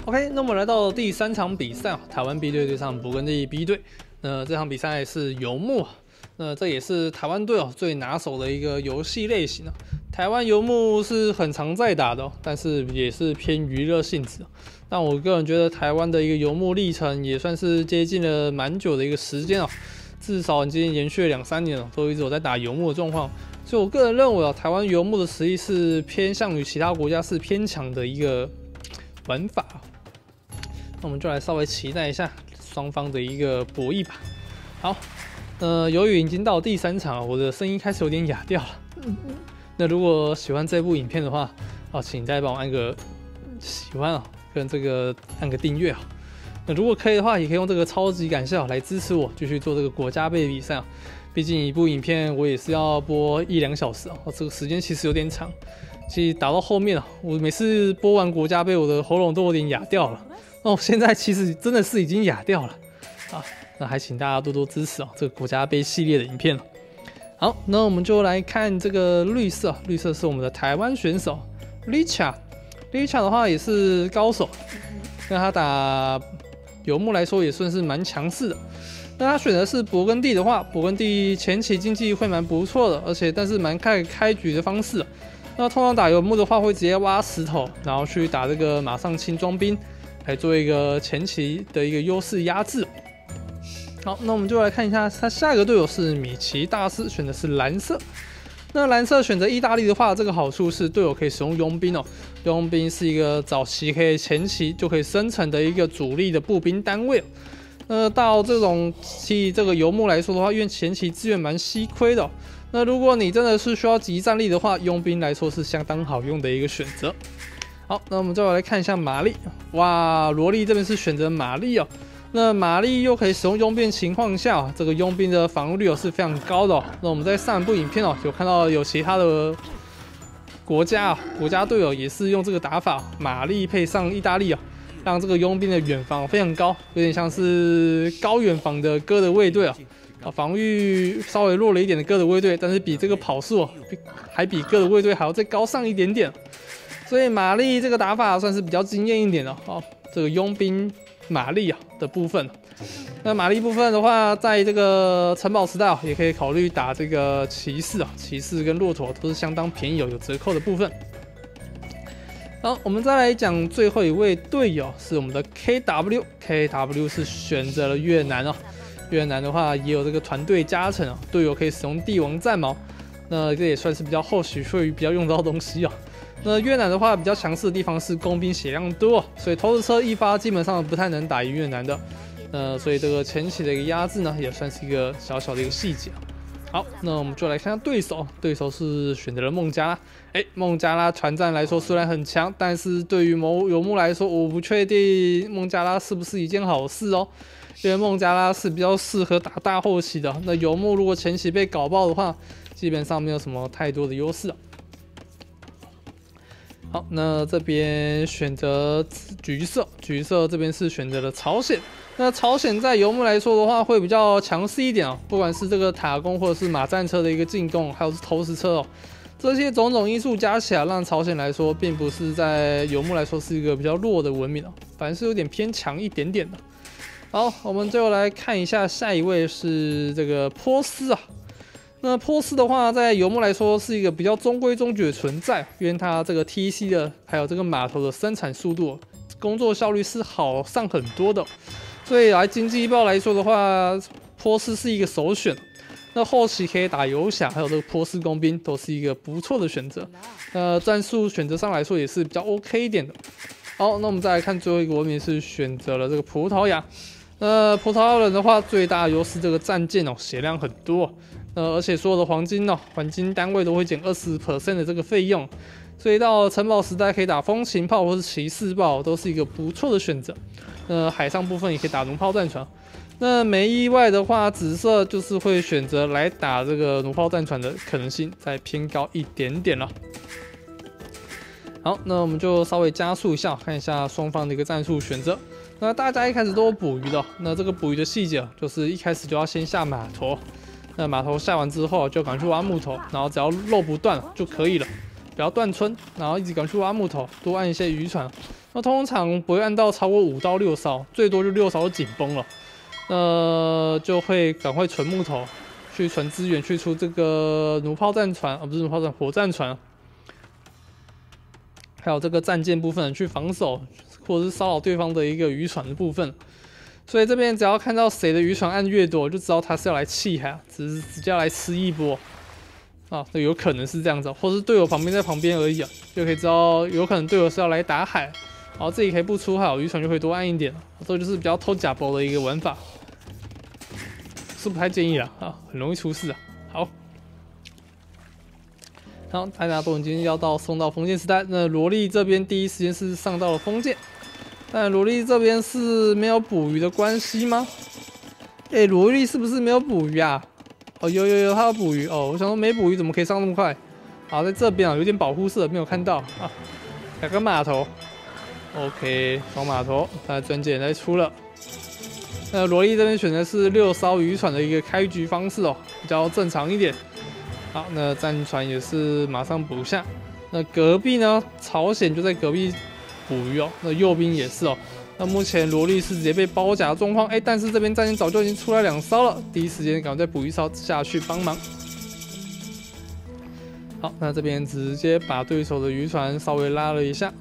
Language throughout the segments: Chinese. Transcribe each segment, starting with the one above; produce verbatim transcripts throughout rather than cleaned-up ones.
OK， 那我们来到第三场比赛，台湾 B 队对上勃艮第 B 队。那这场比赛是游牧，那这也是台湾队哦最拿手的一个游戏类型啊。台湾游牧是很常在打的、哦，但是也是偏娱乐性质。但我个人觉得台湾的一个游牧历程也算是接近了蛮久的一个时间哦，至少已经延续了两三年了，都一直有在打游牧的状况。所以我个人认为啊，台湾游牧的实力是偏向于其他国家是偏强的一个玩法。那我们就来稍微期待一下双方的一个博弈吧。好，呃，由于已经到第三场了，我的声音开始有点哑掉了。那如果喜欢这部影片的话，哦，请再帮我按个喜欢啊，跟这个按个订阅啊。那如果可以的话，也可以用这个超级感谢来支持我，继续做这个国家杯比赛啊。毕竟一部影片我也是要播一两小时啊，这个时间其实有点长。其实打到后面啊，我每次播完国家杯，我的喉咙都有点哑掉了。哦，现在其实真的是已经哑掉了啊！那还请大家多多支持哦，这个国家杯系列的影片了。好，那我们就来看这个绿色，绿色是我们的台湾选手 Licha。Licha 的话也是高手，那他打游牧来说也算是蛮强势的。那他选的是勃艮第的话，勃艮第前期经济会蛮不错的，而且但是蛮看开局的方式。那通常打游牧的话，会直接挖石头，然后去打这个马上轻装兵。来做一个前期的一个优势压制。好，那我们就来看一下，他下一个队友是米奇大师，选的是蓝色。那蓝色选择意大利的话，这个好处是队友可以使用佣兵哦。佣兵是一个早期可以前期就可以生成的一个主力的步兵单位。那到这种其这个游牧来说的话，因为前期资源蛮稀亏的、哦，那如果你真的是需要集战力的话，佣兵来说是相当好用的一个选择。好，那我们再来看一下玛丽。哇，萝莉这边是选择玛丽哦。那玛丽又可以使用佣兵情况下、哦，这个佣兵的防御率、哦、是非常高的、哦。那我们在上一部影片哦，有看到有其他的国家、哦、国家队友也是用这个打法，玛丽配上意大利啊、哦，让这个佣兵的远防非常高，有点像是高远防的哥德卫队啊。啊，防御稍微弱了一点的哥德卫队，但是比这个跑速、哦、还比哥德卫队还要再高上一点点。所以玛丽这个打法算是比较惊艳一点的哦。这个佣兵玛丽啊的部分，那玛丽部分的话，在这个城堡时代、哦、也可以考虑打这个骑士啊，骑士跟骆驼都是相当便宜有有折扣的部分。好，我们再来讲最后一位队友是我们的 K W，K W 是选择了越南哦。越南的话也有这个团队加成哦，队友可以使用帝王战矛，那这也算是比较后续会比较用到的东西哦。那越南的话比较强势的地方是工兵血量多，所以投石车一发基本上不太能打赢越南的，呃，所以这个前期的一个压制呢，也算是一个小小的一个细节。好，那我们就来看看对手，对手是选择了孟加拉。哎，孟加拉团战来说虽然很强，但是对于某游牧来说，我不确定孟加拉是不是一件好事哦。因为孟加拉是比较适合打大后期的，那游牧如果前期被搞爆的话，基本上没有什么太多的优势。好，那这边选择橘色，橘色这边是选择了朝鲜。那朝鲜在游牧来说的话，会比较强势一点哦，不管是这个塔攻或者是马战车的一个进攻，还有是投石车哦，这些种种因素加起来，让朝鲜来说，并不是在游牧来说是一个比较弱的文明哦，反而是有点偏强一点点的。好，我们最后来看一下下一位是这个波斯啊。那波斯的话，在游牧来说是一个比较中规中矩的存在，因为它这个 T C 的还有这个码头的生产速度、工作效率是好上很多的，所以来经济报来说的话，波斯是一个首选。那后期可以打游侠，还有这个波斯工兵，都是一个不错的选择。呃，战术选择上来说也是比较 OK 一点的。好，那我们再来看最后一个文明是选择了这个葡萄牙。呃，葡萄牙人的话，最大的优势这个战舰哦，血量很多。呃，而且所有的黄金哦，黄金单位都会减 百分之二十 的这个费用，所以到城堡时代可以打风琴炮或是骑士炮，都是一个不错的选择。呃，海上部分也可以打弩炮战船。那没意外的话，紫色就是会选择来打这个弩炮战船的可能性再偏高一点点了。好，那我们就稍微加速一下，看一下双方的一个战术选择。那大家一开始都有捕鱼的，那这个捕鱼的细节就是一开始就要先下码头。那码头下完之后，就赶快去挖木头，然后只要肉不断就可以了。 不要断村，然后一直赶去挖木头，多按一些渔船。那通常不会按到超过五到六艘，最多就六艘就紧绷了。那就会赶快存木头，去存资源，去出这个弩炮战船，啊不是弩炮战，火战船。 还有这个战舰部分去防守，或者是骚扰对方的一个渔船的部分，所以这边只要看到谁的渔船按越多，就知道他是要来弃海，只是直接要来吃一波啊，那有可能是这样子，或是队友旁边在旁边而已啊，就可以知道有可能队友是要来打海，然后自己可以不出海，渔船就会多按一点，这就是比较偷假包的一个玩法，是不太建议啦啊，很容易出事啊。好。 好，大家都已经要到送到封建时代。那萝莉这边第一时间是上到了封建，但萝莉这边是没有捕鱼的关系吗？哎、欸，萝莉是不是没有捕鱼啊？哦，有有有，他要捕鱼哦。我想说没捕鱼怎么可以上那么快？好，在这边啊，有点保护色没有看到啊。两个码头 ，OK， 双码头，那专舰来出了。那萝莉这边选的是六艘渔船的一个开局方式哦，比较正常一点。 好，那战船也是马上补下。那隔壁呢？朝鲜就在隔壁捕鱼哦。那右边也是哦。那目前萝莉是直接被包夹的状况，哎，但是这边战舰早就已经出来两艘了，第一时间赶快再补一艘下去帮忙。好，那这边直接把对手的渔船稍微拉了一下。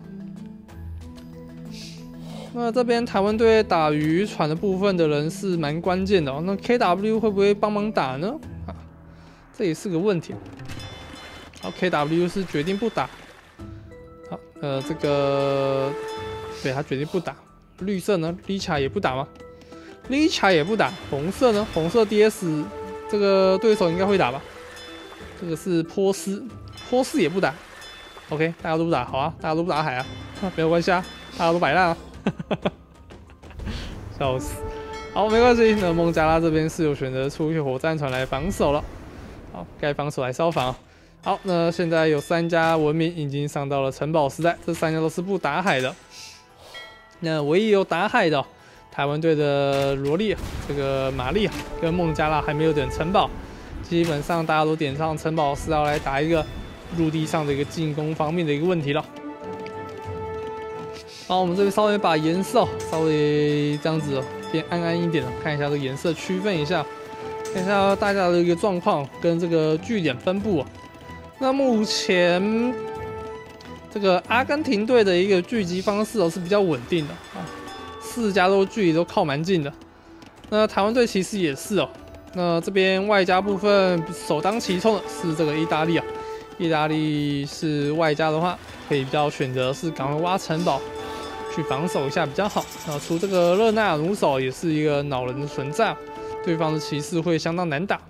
那这边台湾队打渔船的部分的人是蛮关键的哦。那 K W 会不会帮忙打呢？ 这也是个问题。好 ，K W 是决定不打。好，呃，这个对他决定不打。绿色呢 ，Licha 也不打吗 ？Licha 也不打。红色呢？红色 D S 这个对手应该会打吧？这个是波斯，波斯也不打。OK， 大家都不打，好啊，大家都不打海啊，没有关系啊，大家都摆烂啊。笑死。好，没关系。那孟加拉这边是有选择出一些火战船来防守了。 好，该防守来烧防。好，那现在有三家文明已经上到了城堡时代，这三家都是不打海的。那唯一有打海的，台湾队的罗莉、这个玛丽跟孟加拉还没有点城堡，基本上大家都点上城堡是要来打一个陆地上的一个进攻方面的一个问题了。好，我们这边稍微把颜色稍微这样子变暗暗一点，看一下这个颜色区分一下。 看一下大家的一个状况跟这个据点分布啊。那目前这个阿根廷队的一个聚集方式哦是比较稳定的啊，四家都距离都靠蛮近的。那台湾队其实也是哦。那这边外加部分首当其冲的是这个意大利啊，意大利是外加的话，可以比较选择是赶快挖城堡去防守一下比较好。那除这个热那亚弩手也是一个恼人的存在。 对方的骑士会相当难打。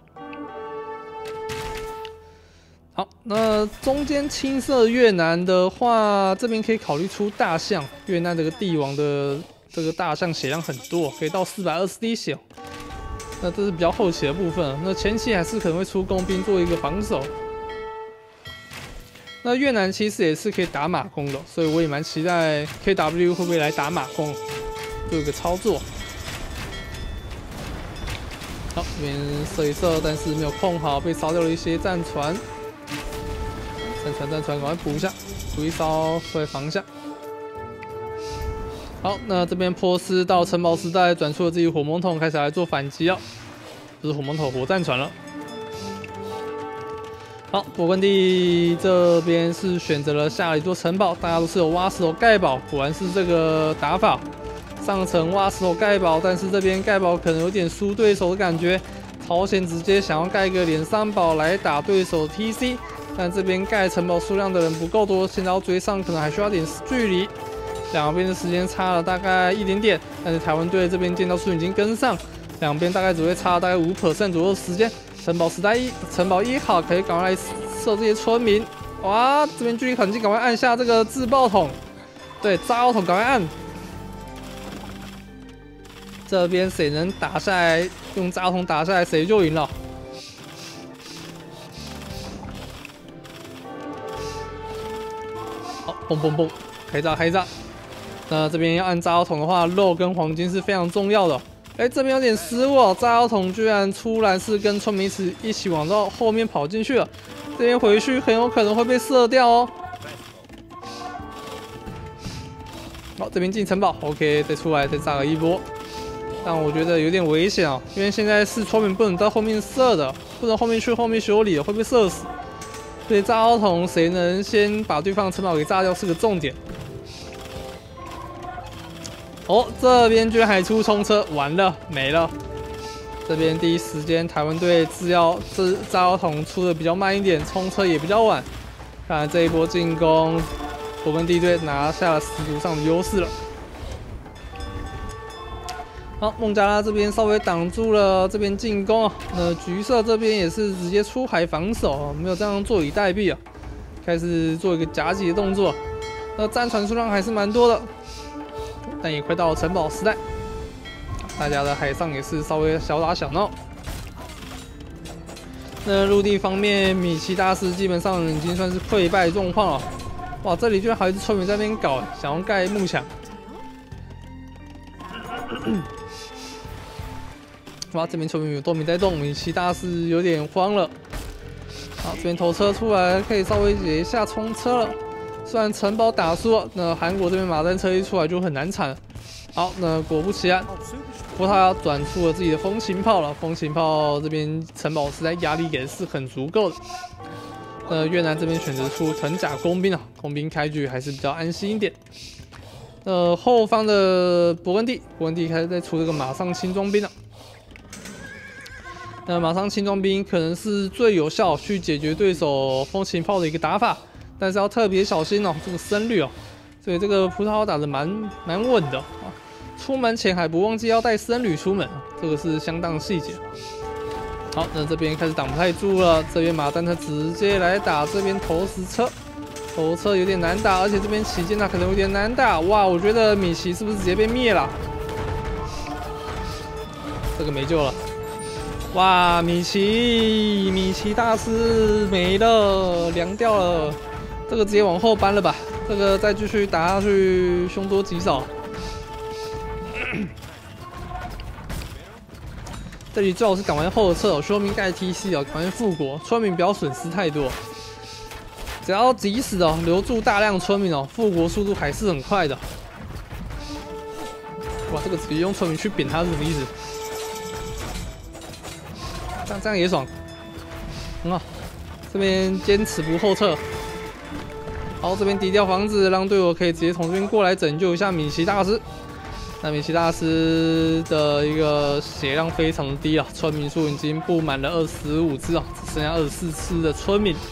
好，那中间青色越南的话，这边可以考虑出大象。越南这个帝王的这个大象血量很多，可以到四百二十滴血。那这是比较后期的部分，那前期还是可能会出工兵做一个防守。那越南其实也是可以打马弓的，所以我也蛮期待 K W 会不会来打马弓，做一个操作。 好，这边射一射，但是没有控好，被烧掉了一些战船。战船，战船，赶快补一下，补一艘出来防一下。好，那这边波斯到城堡时代转出了自己火猛桶，开始来做反击了。不是火猛桶，火战船了。好，勃艮第这边是选择了下了一座城堡，大家都是有挖石头盖堡，果然是这个打法。 上层挖石头盖堡，但是这边盖堡可能有点输对手的感觉。朝鲜直接想要盖一个连三堡来打对手 T C， 但这边盖城堡数量的人不够多，现在要追上可能还需要点距离。两边的时间差了大概一点点，但是台湾队这边建造数已经跟上，两边大概只会差大概 百分之五 左右的时间。城堡时代一，城堡一好，可以赶快来射这些村民。哇，这边距离很近，赶快按下这个自爆筒，对，炸药筒赶快按。 这边谁能打下来，用炸筒打下来，谁就赢了。好，嘣嘣嘣，开炸开炸。那这边要按炸药筒的话，肉跟黄金是非常重要的。哎，这边有点失误哦，炸药筒居然突然是跟村民一起往到后面跑进去了。 这边回去很有可能会被射掉哦。好，这边进城堡 ，OK， 再出来再炸了一波。但我觉得有点危险哦，因为现在是村民不能到后面射的，不能后面去后面修理，会被射死。所以炸药桶谁能先把对方的城堡给炸掉是个重点。哦，这边居然还出冲车，完了没了。这边第一时间台湾队制药这炸药桶出的比较慢一点，冲车也比较晚。看来这一波进攻，勃艮第队拿下了实力上的优势了。好，孟加拉这边稍微挡住了这边进攻啊。那橘色这边也是直接出海防守啊，没有这样坐以待毙啊，开始做一个夹击的动作。那战船数量还是蛮多的，但也快到了城堡时代，大家的海上也是稍微小打小闹。那陆地方面，米奇大师基本上已经算是溃败状况了。哇，这里居然还有一只村民在那边搞，想要盖幕墙。哇，这边村民有多名在动，米奇大师有点慌了。好，这边头车出来，可以稍微解一下冲车了。虽然城堡打输了，那韩国这边马战车一出来就很难缠。好，那果不其然，葡萄牙转出了自己的风琴炮了。风琴炮这边城堡实在压力也是很足够的。呃，越南这边选择出藤甲工兵啊，工兵开局还是比较安心一点。呃，后方的勃艮第，勃艮第开始在出这个马上轻装兵了。那马上轻装兵可能是最有效去解决对手风琴炮的一个打法，但是要特别小心哦，这个胜率哦。所以这个葡萄牙打得蛮蛮稳的啊。出门前还不忘记要带僧侣出门，这个是相当细节。好，那这边开始挡不太住了，这边马丹特直接来打这边投石车，投车有点难打，而且这边旗舰塔可能有点难打。哇，我觉得米奇是不是直接被灭了？这个没救了。哇，米奇，米奇大师没了，凉掉了。这个直接往后搬了吧，这个再继续打下去，凶多吉少。这里最好是赶快后撤哦，说明盖 T C 哦，赶快复国，村民不要损失太多。只要及时哦留住大量村民哦，复国速度还是很快的。哇，这个直接用村民去扁他是什么意思？这样这样也爽，很好。这边坚持不后撤。好，这边低调防止，让队友可以直接从这边过来拯救一下米奇大师。那米奇大师的一个血量非常的低啊，村民数已经布满了二十五只啊，只剩下二十四只的村民。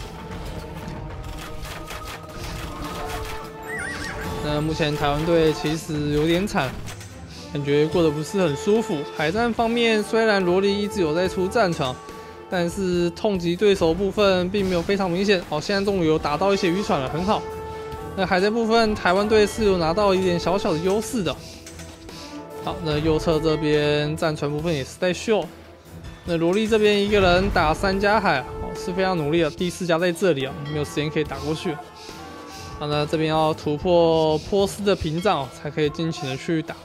那目前台湾队其实有点惨，感觉过得不是很舒服。海战方面，虽然罗莉一直有在出战场，但是痛击对手部分并没有非常明显。哦，现在终于有打到一些渔船了，很好。那海战部分，台湾队是有拿到一点小小的优势的。好，那右侧这边战船部分也是在秀。那罗莉这边一个人打三家海，哦是非常努力的。第四家在这里啊，没有时间可以打过去。好，那这边要突破波斯的屏障，才可以尽情的去打。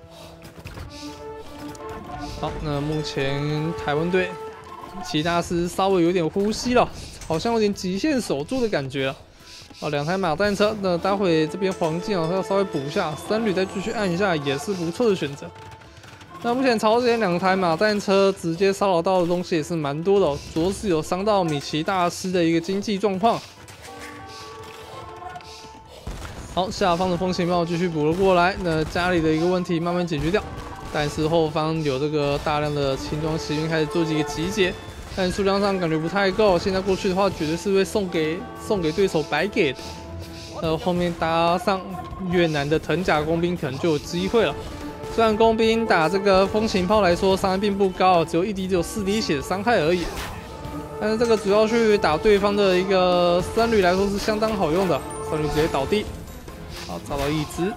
好，那目前台湾队齐大师稍微有点呼吸了，好像有点极限守住的感觉了。哦，两台马战车，那待会这边黄金哦要稍微补一下，僧侣再继续按一下也是不错的选择。那目前朝鲜两台马战车直接骚扰到的东西也是蛮多的哦，着实有伤到米奇大师的一个经济状况。好，下方的风行炮继续补了过来，那家里的一个问题慢慢解决掉，但是后方有这个大量的轻装骑兵开始做几个集结。但数量上感觉不太够，现在过去的话，绝对是会送给送给对手白给的。呃，后面搭上越南的藤甲工兵，可能就有机会了。虽然工兵打这个风行炮来说伤害并不高，只有一滴只有四滴血的伤害而已。但是这个主要去打对方的一个僧侣来说是相当好用的，僧侣直接倒地，好找到一只。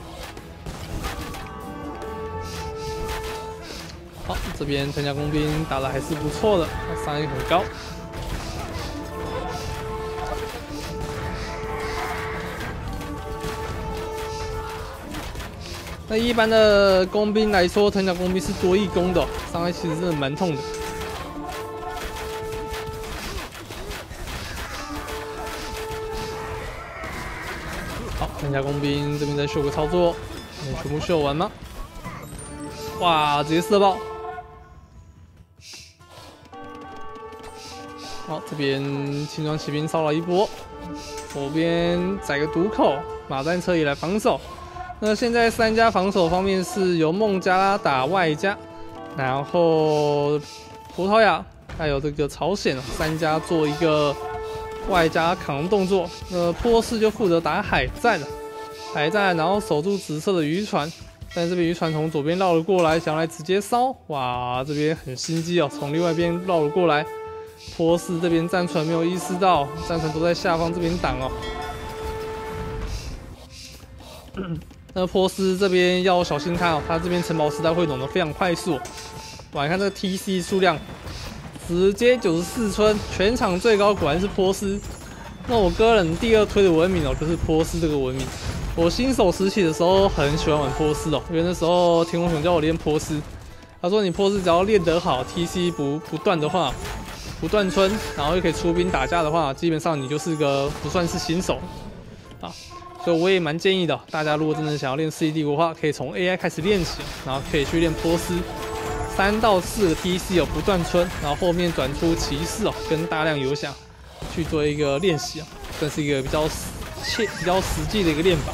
好，这边藤甲工兵打的还是不错的，伤害很高。那一般的工兵来说，藤甲工兵是多义攻的，伤害其实真的蛮痛的。 下工兵这边再秀个操作，能全部秀完吗？哇，直接射爆！好，这边轻装骑兵骚扰一波，左边宰个毒口，马战车也来防守。那现在三家防守方面是由孟加拉打外加，然后葡萄牙还有这个朝鲜三家做一个外加扛动作。那波斯就负责打海战了，海战然后守住紫色的渔船。 但这边渔船从左边绕了过来，想要来直接烧，哇，这边很心机哦，从另外一边绕了过来。波斯这边战船没有意识到，战船都在下方这边挡哦。那波斯这边要小心看哦，他这边城堡时代会懂得非常快速。哇，你看这个 T C 数量，直接九十四村，全场最高果然是波斯。那我个人第二推的文明哦，就是波斯这个文明。 我新手时期的时候很喜欢玩波斯哦，因为那时候天空熊叫我练波斯，他说你波斯只要练得好 ，T C 不不断的话，不断村，然后又可以出兵打架的话，基本上你就是个不算是新手啊。所以我也蛮建议的，大家如果真的想要练世纪帝国的话，可以从 A I 开始练起，然后可以去练波斯，三到四个 T C 哦不断村，然后后面转出骑士哦跟大量游侠去做一个练习啊，算是一个比较。 切比较实际的一个练法，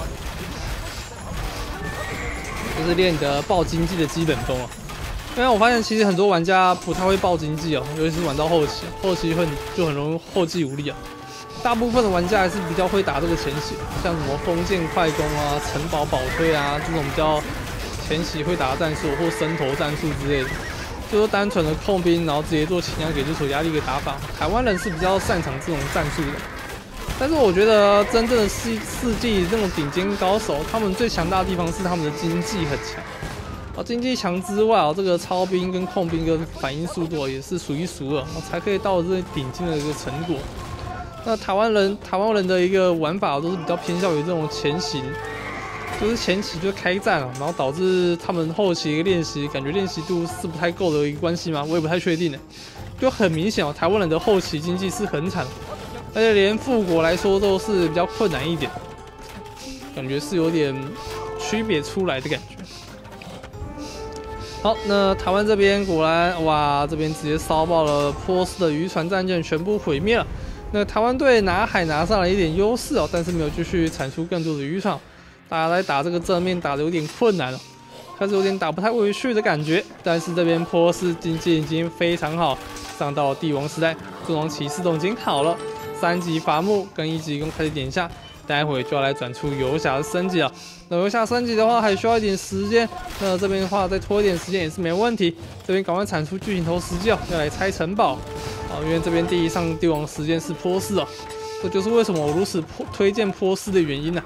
就是练你的爆经济的基本功啊。因为我发现其实很多玩家不太会爆经济哦，尤其是玩到后期，后期会就很容易后继无力啊。大部分的玩家还是比较会打这个前期，像什么封建快攻啊、城堡保推啊这种比较前期会打的战术，或伸头战术之类的，就是单纯的控兵，然后直接做倾向给对手压力一个打法。台湾人是比较擅长这种战术的。 但是我觉得真正的世世纪这种顶尖高手，他们最强大的地方是他们的经济很强。啊，经济强之外啊，这个超兵跟控兵跟反应速度也是数一数二，才可以到这顶尖的一个成果。那台湾人台湾人的一个玩法都是比较偏向于这种前行，就是前期就开战了，然后导致他们后期一个练习感觉练习度是不太够的一个关系吗？我也不太确定呢。就很明显哦，台湾人的后期经济是很惨。 而且连复国来说都是比较困难一点，感觉是有点区别出来的感觉。好，那台湾这边果然哇，这边直接烧爆了波斯的渔船战舰，全部毁灭了。那台湾队拿海拿上了一点优势哦，但是没有继续产出更多的渔船，大家来打这个正面打的有点困难了，开始有点打不太回去的感觉。但是这边波斯经济已经非常好，上到帝王时代，尊王骑士都已经好了。 三级伐木跟一级攻开始点下，待会就要来转出游侠的升级了。那游侠升级的话还需要一点时间，那这边的话再拖一点时间也是没问题。这边赶快产出巨型头石教，要来拆城堡啊！因为这边第一上帝王时间是波斯哦，这就是为什么我如此推荐波斯的原因呢、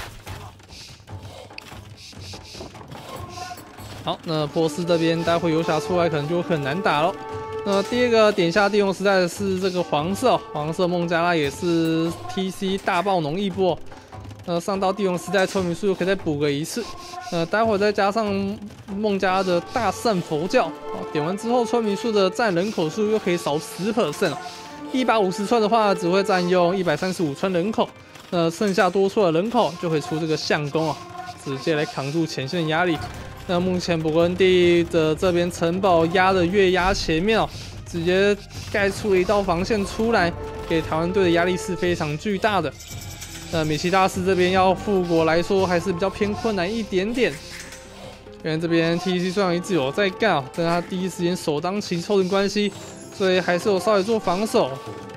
啊。好，那波斯这边待会游侠出来可能就很难打了。 那第二个点下帝王时代的是这个黄色，黄色孟加拉也是 T C 大爆农一波。那上到帝王时代村民数又可以再补个一次。呃，待会再加上孟加拉的大圣佛教，点完之后村民数的占人口数又可以少 百分之十 哦。一百五十村的话只会占用一百三十五村人口，那剩下多出的人口就会出这个相公啊，直接来扛住前线的压力。 那目前勃艮第的这边城堡压的越压前面哦，直接盖出了一道防线出来，给台湾队的压力是非常巨大的。那米奇大师这边要复国来说还是比较偏困难一点点，因为这边 T C 虽然一直有在干，但他第一时间首当其冲的关系，所以还是有稍微做防守。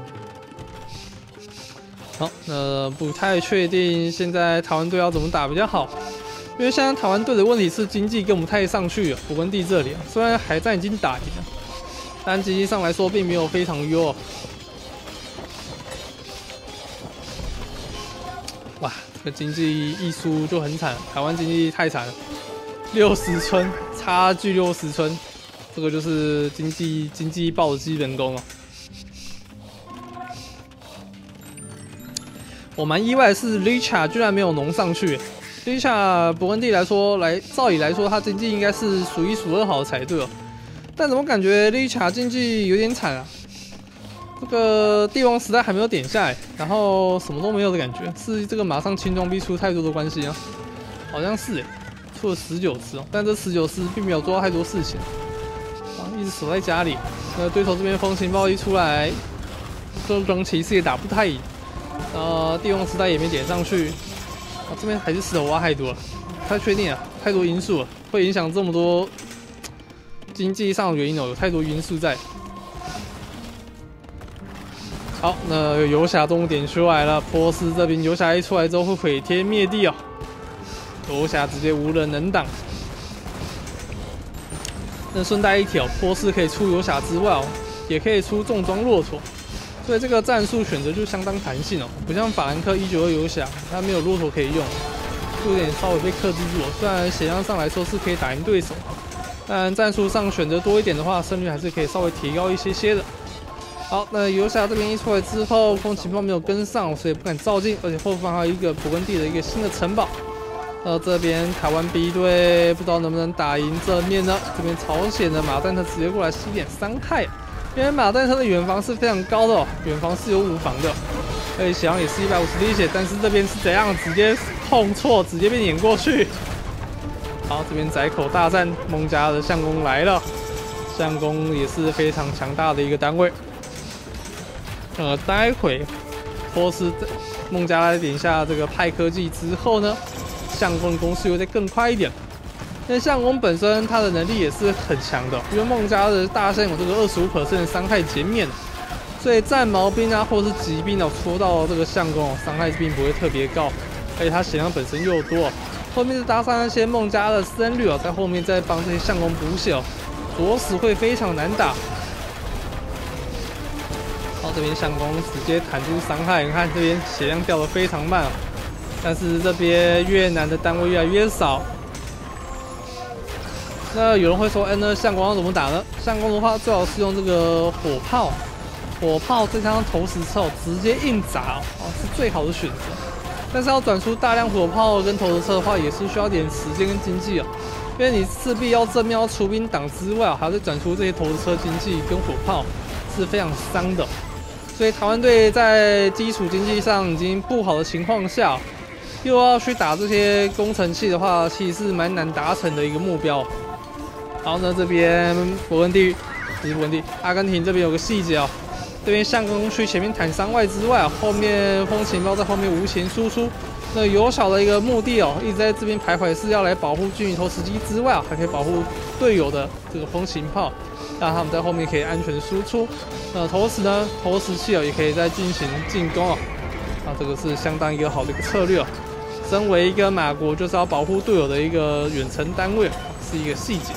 好，那不太确定现在台湾队要怎么打比较好。 因为现在台湾队的问题是经济跟不太上去了，勃艮第这里啊，虽然海战已经打赢了，但经济上来说并没有非常优、哦。哇，这个经济一输就很惨，台湾经济太惨了，六十村差距六十村，这个就是经济经济爆的基本功哦。我蛮意外的是 Licha 居然没有农上去。 对于勃艮第来说，来照理来说，它经济应该是数一数二好的才对哦。但怎么感觉 Licha 经济有点惨啊？ 这个帝王时代还没有点下来，然后什么都没有的感觉，是这个马上轻装逼出太多的关系啊？好像是哎，出了十九只哦，但这十九只并没有做到太多事情，啊，一直守在家里。那对手这边风行炮一出来，这种骑士也打不太赢，呃，帝王时代也没点上去，啊，这边还是石头挖太多了，不太确定啊，太多因素了，会影响这么多经济上的原因哦，有太多因素在。好，那游侠终点出来了，波斯这边游侠一出来之后会毁天灭地哦，游侠直接无人能挡。那顺带一提哦，波斯可以出游侠之外哦，也可以出重装骆驼，所以这个战术选择就相当弹性哦，不像法兰克一九二游侠，它没有骆驼可以用，就有点稍微被克制住哦。虽然血量上来说是可以打赢对手，但战术上选择多一点的话，胜率还是可以稍微提高一些些的。好，那游侠这边一出来之后，风情炮没有跟上，所以不敢照进，而且后方还有一个勃艮第的一个新的城堡。呃，这边台湾 B 队不知道能不能打赢正面呢？这边朝鲜的马战车直接过来吸点伤害，因为马战车的远防是非常高的哦，远防是有五防的，而且血量也是一百五十滴血，但是这边是怎样？直接碰错，直接被碾过去。好，这边窄口大战，孟加的相公来了，相公也是非常强大的一个单位。呃，待会波斯孟加拉点下这个派科技之后呢，相公的攻势又再更快一点。因为相公本身他的能力也是很强的，因为孟加拉的大象有这个 百分之二十五 的伤害减免，所以战矛兵啊或是骑兵哦戳到这个相公哦，伤害并不会特别高，而且他血量本身又多，后面是搭上那些孟加拉的僧侣哦，在后面再帮这些相公补血哦，着实会非常难打。好，这边相公直接弹出伤害，你看这边血量掉得非常慢啊，但是这边越南的单位越来越少。那有人会说，哎，那相公要怎么打呢？相公的话，最好是用这个火炮，火炮再加上投石车，直接硬砸哦，是最好的选择。但是要转出大量火炮跟投石车的话，也是需要点时间跟经济啊，因为你势必要正面要出兵挡之外，还要再转出这些投石车经济跟火炮，是非常伤的。所以台湾队在基础经济上已经不好的情况下，又要去打这些工程器的话，其实是蛮难达成的一个目标。然后呢，这边勃艮第不是勃艮第，阿根廷这边有个细节哦，这边相公去前面坦伤外之外，后面风情炮在后面无情输出。那有小的一个目的哦，一直在这边徘徊，是要来保护军营投石机之外，还可以保护队友的这个风情炮，让他们在后面可以安全输出。那投石呢，投石器哦也可以再进行进攻哦。啊，这个是相当一个好的一个策略哦。身为一个马国，就是要保护队友的一个远程单位，是一个细节。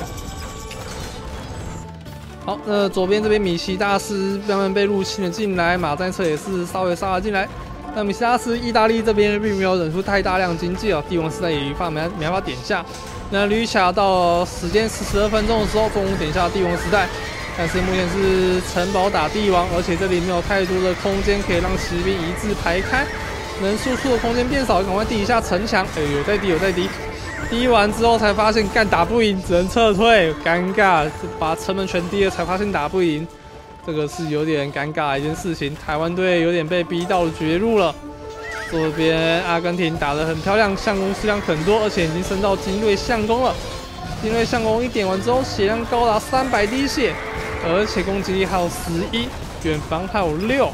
好，那左边这边米奇大师慢慢被入侵了进来，马战车也是稍微杀了进来。那米奇大师意大利这边并没有忍出太大量经济哦，帝王时代也一发没没办法点下。那吕卡到时间十十二分钟的时候，中午点下帝王时代，但是目前是城堡打帝王，而且这里没有太多的空间可以让骑兵一字排开，能输出的空间变少，赶快抵一下城墙。哎，有在敌，有在敌。滴完之后才发现干打不赢，只能撤退，尴尬，把城门全滴了才发现打不赢，这个是有点尴尬的一件事情。台湾队有点被逼到了绝路了。这边阿根廷打得很漂亮，相公数量很多，而且已经升到精锐相公了。精锐相公一点完之后，血量高达三百滴血，而且攻击力还有十一，远防还有六。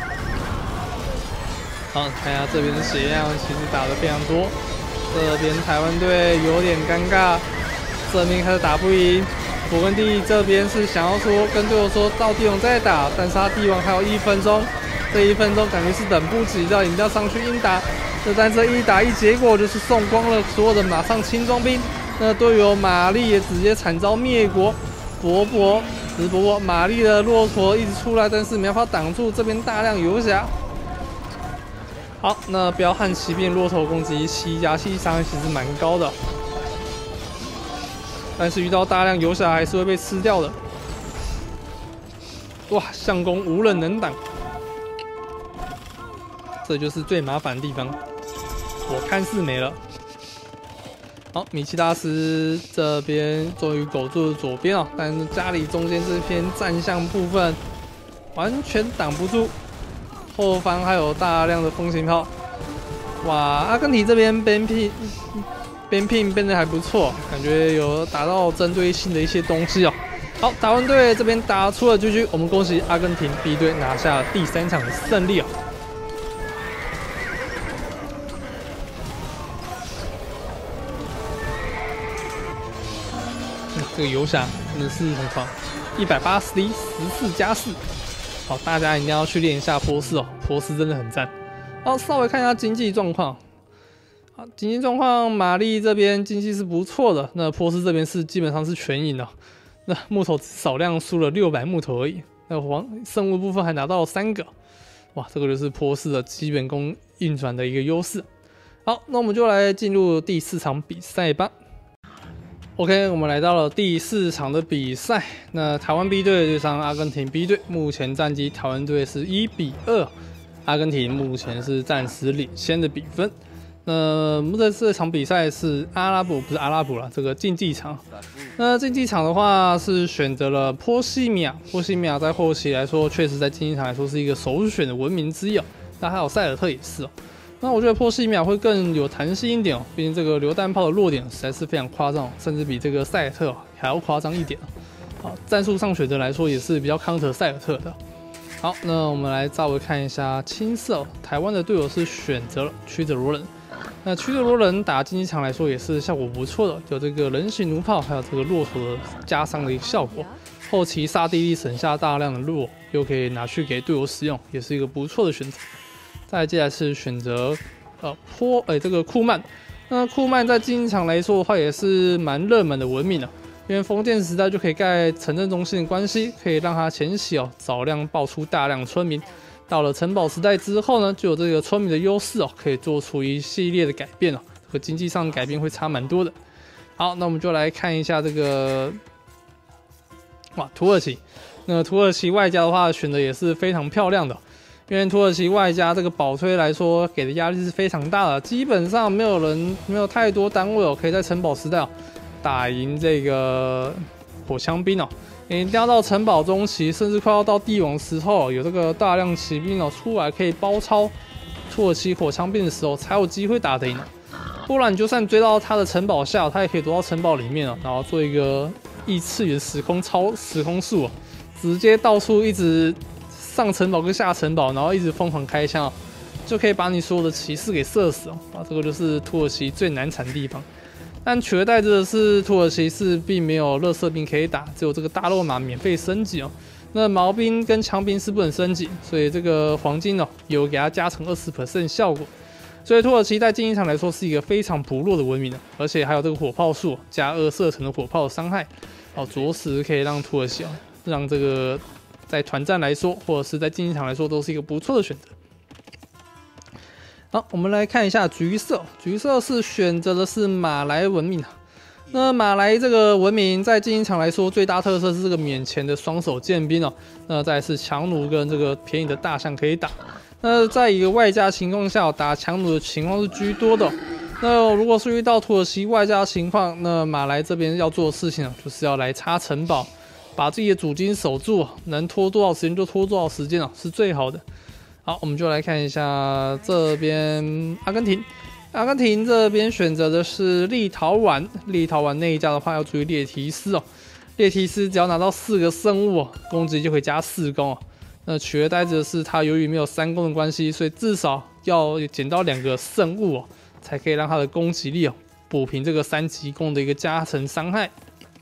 好，看一下这边的血量，其实打得非常多。这边台湾队有点尴尬，正面开始打不赢。勃艮第这边是想要说跟队友说到帝王再打，但是他帝王还有一分钟，这一分钟感觉是等不及的，一定要上去硬打。这但这一打一结果就是送光了所有的马上轻装兵，那队友玛丽也直接惨遭灭国。伯伯只是伯伯，玛丽的骆驼一直出来，但是没办法挡住这边大量游侠。好，那彪悍骑兵骆驼攻击七加七伤害其实蛮高的，但是遇到大量游侠还是会被吃掉的。哇，相公无人能挡，这就是最麻烦的地方。我看是没了。好，米奇大师这边终于苟住了左边哦，但是家里中间这片战象部分完全挡不住。后方还有大量的风行炮。哇，阿根廷这边边拼边拼变得还不错，感觉有达到针对性的一些东西哦。好，台湾队这边打出了 G G， 我们恭喜阿根廷 B 队拿下第三场的胜利哦。嗯、这个游侠真的是很棒，一百八十一十四加四。好，大家一定要去练一下波斯哦，波斯真的很赞。好，稍微看一下经济状况。好，经济状况，玛丽这边经济是不错的，那波斯这边是基本上是全赢的。那木头少量输了六百木头而已，那黄生物部分还拿到三个，哇，这个就是波斯的基本功运转的一个优势。好，那我们就来进入第四场比赛吧。OK， 我们来到了第四场的比赛。那台湾 B 队对上阿根廷 B 队，目前战绩台湾队是一比二，阿根廷目前是暂时领先的比分。那这这场比赛是阿拉伯，不是阿拉伯啦，这个竞技场。那竞技场的话是选择了波西米亚，波西米亚在后期来说，确实在竞技场来说是一个首选的文明之一哦。那还有塞尔特也是哦。那我觉得波西米亚会更有弹性一点哦，毕竟这个榴弹炮的弱点实在是非常夸张，甚至比这个塞尔特还要夸张一点。好，战术上选择来说也是比较 counter 塞尔特的。好，那我们来稍微看一下青色，台湾的队友是选择了曲折罗人。那曲折罗人打竞技场来说也是效果不错的，有这个人形弩炮，还有这个骆驼的加伤的一个效果。后期杀地利省下大量的骆，又可以拿去给队友使用，也是一个不错的选择。再来接下来是选择呃坡诶、欸、这个库曼，那库曼在竞技场来说的话也是蛮热门的文明的，因为封建时代就可以盖城镇中心的关系，可以让它前期哦少量爆出大量的村民。到了城堡时代之后呢，就有这个村民的优势哦，可以做出一系列的改变哦，这个经济上的改变会差蛮多的。好，那我们就来看一下这个，哇，土耳其。那土耳其外加的话，选的也是非常漂亮的，因为土耳其外加这个保推来说，给的压力是非常大的，基本上没有人没有太多单位哦，可以在城堡时代哦打赢这个火枪兵哦。你一定要到城堡中期，甚至快要到帝王时候，有这个大量骑兵哦出来可以包抄土耳其火枪兵的时候，才有机会打得赢。不然你就算追到他的城堡下，他也可以躲到城堡里面哦，然后做一个异次元时空超时空术哦，直接到处一直上城堡跟下城堡，然后一直疯狂开枪哦，就可以把你所有的骑士给射死哦。啊，这个就是土耳其最难缠的地方。但取而代之的是，土耳其是并没有垃圾兵可以打，只有这个大肉马免费升级哦。那毛兵跟强兵是不能升级，所以这个黄金哦有给它加成 百分之二十 效果。所以土耳其在竞技场来说是一个非常薄弱的文明的，而且还有这个火炮术加二射程的火炮的伤害，哦，着实可以让土耳其哦让这个在团战来说，或者是在竞技场来说都是一个不错的选择。好，我们来看一下橘色。橘色是选择的是马来文明。那马来这个文明在竞技场来说，最大特色是这个免钱的双手剑兵哦。那再来是强弩跟这个便宜的大象可以打。那在一个外加情况下，打强弩的情况是居多的。那如果是遇到土耳其外加情况，那马来这边要做的事情啊，就是要来插城堡，把自己的主军守住，能拖多少时间就拖多少时间啊，是最好的。好，我们就来看一下这边阿根廷。阿根廷这边选择的是立陶宛，立陶宛那一家的话要注意列提斯哦。列提斯只要拿到四个生物哦，攻击就可以加四攻哦。那取而代之的是，它由于没有三攻的关系，所以至少要捡到两个圣物哦，才可以让它的攻击力哦补平这个三级攻的一个加成伤害。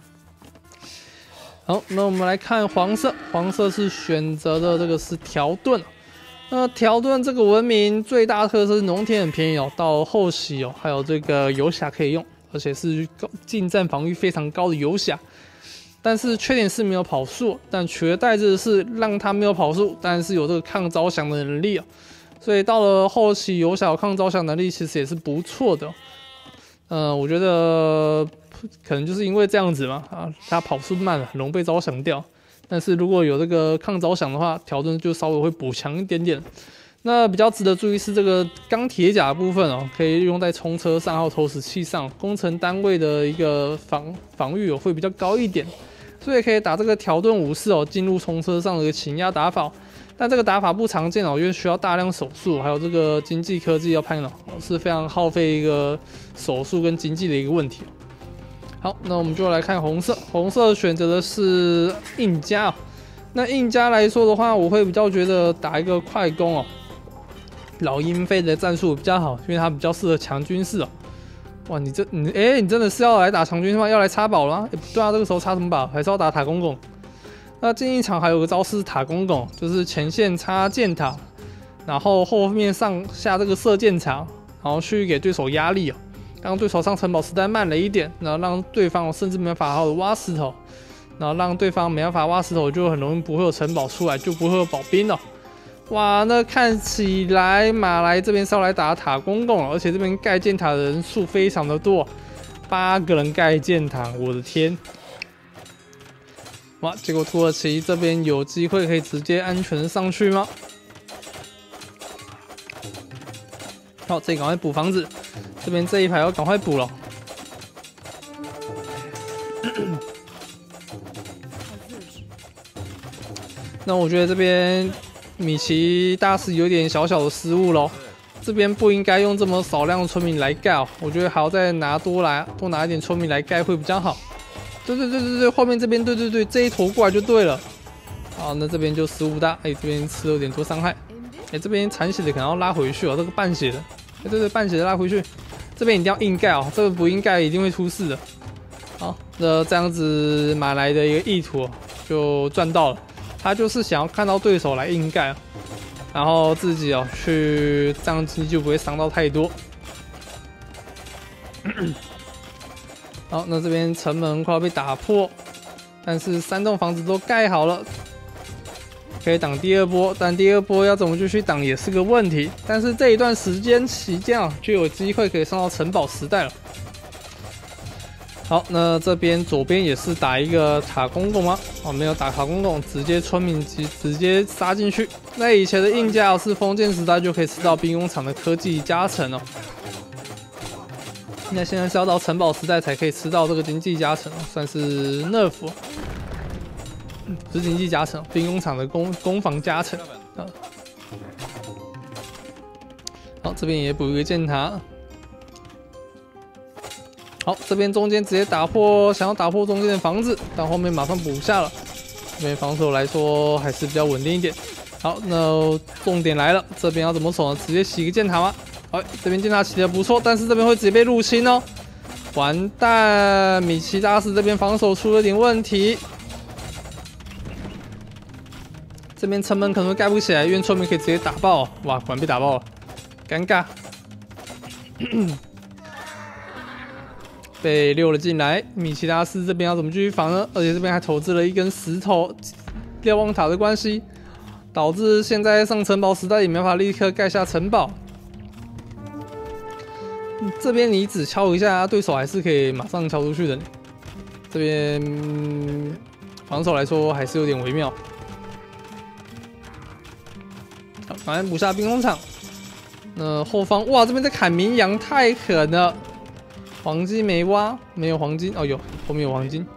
好，那我们来看黄色，黄色是选择的这个是条顿。那条顿这个文明最大特色是农田很便宜哦，到后期哦还有这个游侠可以用，而且是近战防御非常高的游侠。但是缺点是没有跑速，但取而代之的是让他没有跑速，但是有这个抗招降的能力哦。所以到了后期游侠有抗招降能力其实也是不错的。嗯、呃，我觉得可能就是因为这样子嘛，啊，他跑速慢了，很容易被招降掉。但是如果有这个抗招降的话，条顿就稍微会补强一点点。那比较值得注意是这个钢铁甲的部分哦，可以用在冲车上还有投石器上，工程单位的一个防防御哦会比较高一点。 所以可以打这个条顿武士哦，进入冲车上的一个擒压打法。但这个打法不常见哦，因为需要大量手速，还有这个经济科技要判哦，是非常耗费一个手速跟经济的一个问题。好，那我们就来看红色，红色选择的是印加哦。那印加来说的话，我会比较觉得打一个快攻哦，老鹰飞的战术比较好，因为它比较适合强军事哦。哇，你这你哎、欸，你真的是要来打强军是吗？要来插宝了吗？欸、对啊，这个时候插什么宝？还是要打塔公公？那近一场还有个招式塔公公，就是前线插箭塔，然后后面上下这个射箭场，然后去给对手压力哦，让对手上城堡时代慢了一点，然后让对方甚至没办法好好的挖石头，然后让对方没办法挖石头，就很容易不会有城堡出来，就不会有保兵了。哇，那看起来马来这边是要来打塔公公了，而且这边盖箭塔的人数非常的多，八个人盖箭塔，我的天！哇，结果土耳其这边有机会可以直接安全的上去吗？好，这里赶快补房子，这边这一排要赶快补了。那我觉得这边米奇大师有点小小的失误咯，这边不应该用这么少量的村民来盖哦，我觉得还要再拿多来多拿一点村民来盖会比较好。对对对对对，后面这边对对对，这一坨过来就对了。好，那这边就失误大，哎，这边吃了有点多伤害。哎，这边残血的可能要拉回去哦，这个半血的，哎对对，半血的拉回去。这边一定要硬盖哦，这个不硬盖一定会出事的。好，那这样子马来的一个意图就赚到了，他就是想要看到对手来硬盖，然后自己哦去这样子就不会伤到太多。好，那这边城门快要被打破，但是三栋房子都盖好了，可以挡第二波。但第二波要怎么继续挡也是个问题。但是这一段时间期间啊，就有机会可以上到城堡时代了。好，那这边左边也是打一个塔公公吗？哦，没有打塔公公，直接村民直直接杀进去。那以前的印加是封建时代就可以吃到兵工厂的科技加成哦。那现在是要到城堡时代才可以吃到这个经济加成，算是 nerf， 不是经济加成，兵工厂的攻攻防加成啊。好，这边也补一个箭塔。好，这边中间直接打破，想要打破中间的房子，但后面马上补下了。这边防守来说还是比较稳定一点。好，那重点来了，这边要怎么守呢？直接洗个箭塔吗？哎，这边箭塔起得不错，但是这边会直接被入侵哦。完蛋，米奇大师这边防守出了点问题。这边城门可能会盖不起来，因为村民可以直接打爆、哦。哇，果然被打爆了，尴尬。被溜了进来，米奇大师这边要怎么继续防呢？而且这边还投掷了一根石头，瞭望塔的关系，导致现在上城堡时代也没办法立刻盖下城堡。这边你只敲一下，对手还是可以马上敲出去的。这边、嗯、防守来说还是有点微妙。好，赶快补下兵工厂。那后方哇，这边在砍绵羊，太狠了。黄金没挖，没有黄金哦，有后面有黄金。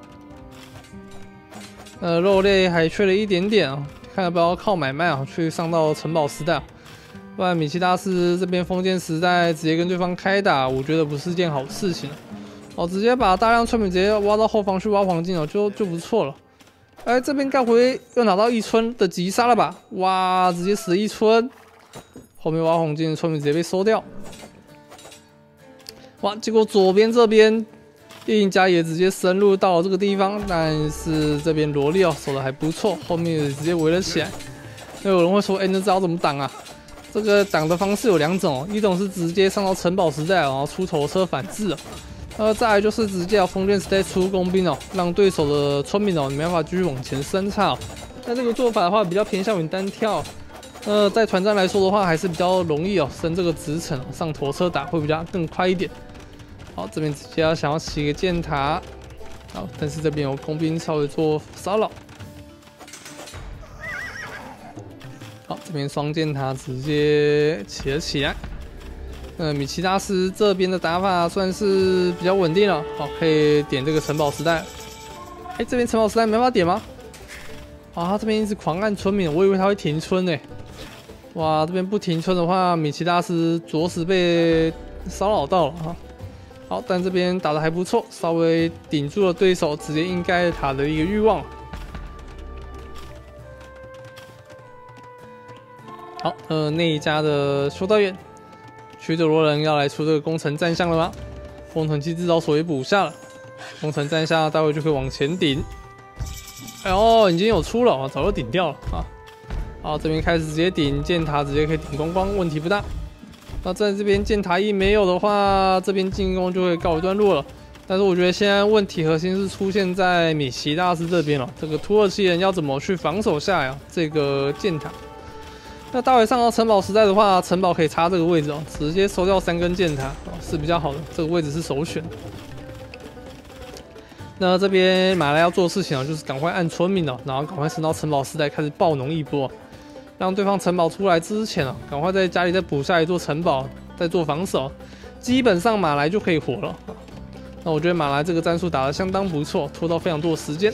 呃，肉类还缺了一点点啊，看要不要靠买卖啊，去上到城堡时代、啊。不然米奇大师这边封建时代直接跟对方开打，我觉得不是件好事情。哦，直接把大量村民直接挖到后方去挖黄金哦，就就不错了。哎，这边该不会又拿到一村的击杀了吧？哇，直接死一村，后面挖黄金的村民直接被收掉。哇，结果左边这边印加也直接深入到了这个地方，但是这边萝莉哦守的还不错，后面也直接围了起来。那有人会说，哎，那这要怎么挡啊？这个挡的方式有两种哦，一种是直接上到城堡时代，然后出头车反制哦，呃，再来就是直接要封建时代出工兵哦，让对手的村民哦没办法继续往前伸插哦。那这个做法的话，比较偏向于单挑。呃，在团战来说的话，还是比较容易哦，升这个直程、哦、上头车打会比较更快一点。好，这边直接要想要起个箭塔，好，但是这边有工兵稍微做骚扰。好，这边双箭塔直接起了起来。呃，米奇大师这边的打法算是比较稳定了，好，可以点这个城堡时代。 哎，这边城堡时代没办法点吗？啊，他这边一直狂按村民，我以为他会停村呢。哇，这边不停村的话，米奇大师着实被骚扰到了哈。好，但这边打得还不错，稍微顶住了对手直接硬盖塔的一个欲望。好，呃，那一家的修道院，曲折罗人要来出这个工程战象了吗？工程器制造所也补下了，工程战象待会就可以往前顶。哎呦，已经有出了啊，早就顶掉了啊！好，这边开始直接顶箭塔，直接可以顶光光，问题不大。那在这边箭塔一没有的话，这边进攻就会告一段落了。但是我觉得现在问题核心是出现在米奇大师这边了，这个土耳其人要怎么去防守下呀？这个箭塔。那大尾上到城堡时代的话，城堡可以插这个位置哦，直接收掉三根箭塔哦，是比较好的，这个位置是首选。那这边马来要做的事情啊，就是赶快按村民哦，然后赶快升到城堡时代开始爆农一波，让对方城堡出来之前啊，赶快在家里再补下一座城堡，再做防守，基本上马来就可以活了。那我觉得马来这个战术打得相当不错，拖到非常多的时间。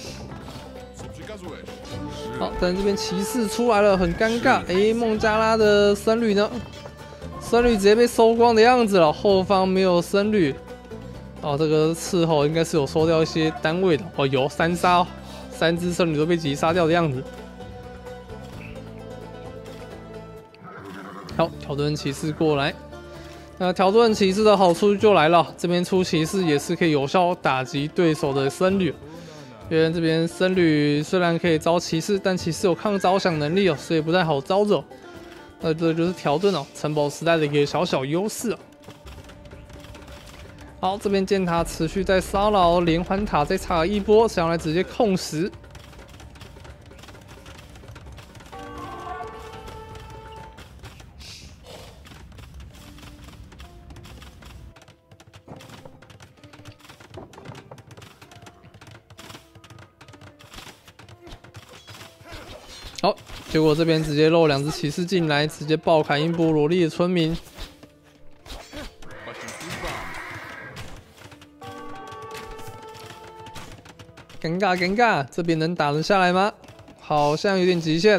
好，但这边骑士出来了，很尴尬。哎，孟加拉的僧侣呢？僧侣直接被收光的样子了，后方没有僧侣。哦，这个伺候应该是有收掉一些单位的。哦，有三杀、哦，三只僧侣都被击杀掉的样子。好，条顿骑士过来。那条顿骑士的好处就来了，这边出骑士也是可以有效打击对手的僧侣。因为这边僧侣虽然可以招骑士，但骑士有抗招降能力哦，所以不太好招着。那这就是条顿哦，城堡时代的一个小小优势哦。好，这边箭塔持续在骚扰，连环塔再插一波，想要来直接控时。好，结果这边直接漏两只骑士进来，直接爆砍一波萝莉的村民。尴尬尴尬，这边能打得下来吗？好像有点极限。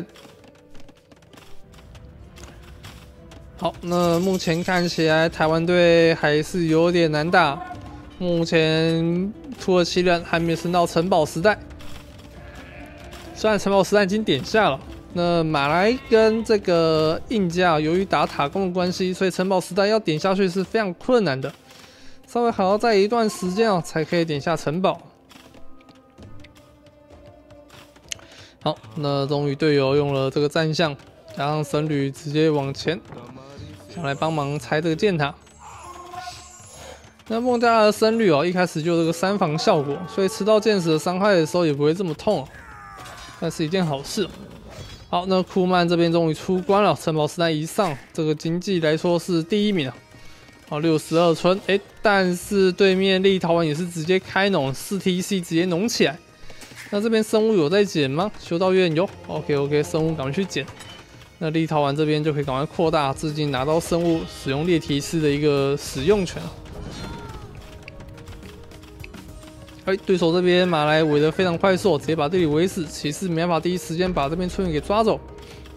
好，那目前看起来台湾队还是有点难打。目前土耳其人还没升到城堡时代。虽然城堡时代已经点下了，那马来跟这个印加由于打塔攻的关系，所以城堡时代要点下去是非常困难的，稍微还要再一段时间哦才可以点下城堡。好，那终于队友用了这个战象，加上僧侣直接往前，想来帮忙拆这个箭塔。那孟加拉的僧侣哦，一开始就有这个三防效果，所以吃到箭矢的伤害的时候也不会这么痛、哦。那是一件好事。好，那库曼这边终于出关了，城堡时代一上，这个经济来说是第一名啊。好，六十二村，哎，但是对面立陶宛也是直接开农四 T C 直接农起来。那这边生物有在捡吗？修道院有 ，OK OK， 生物赶快去捡。那立陶宛这边就可以赶快扩大资金，拿到生物使用列提斯的一个使用权。哎，对手这边马来围得非常快速，直接把这里围死，骑士没办法第一时间把这边村民给抓走。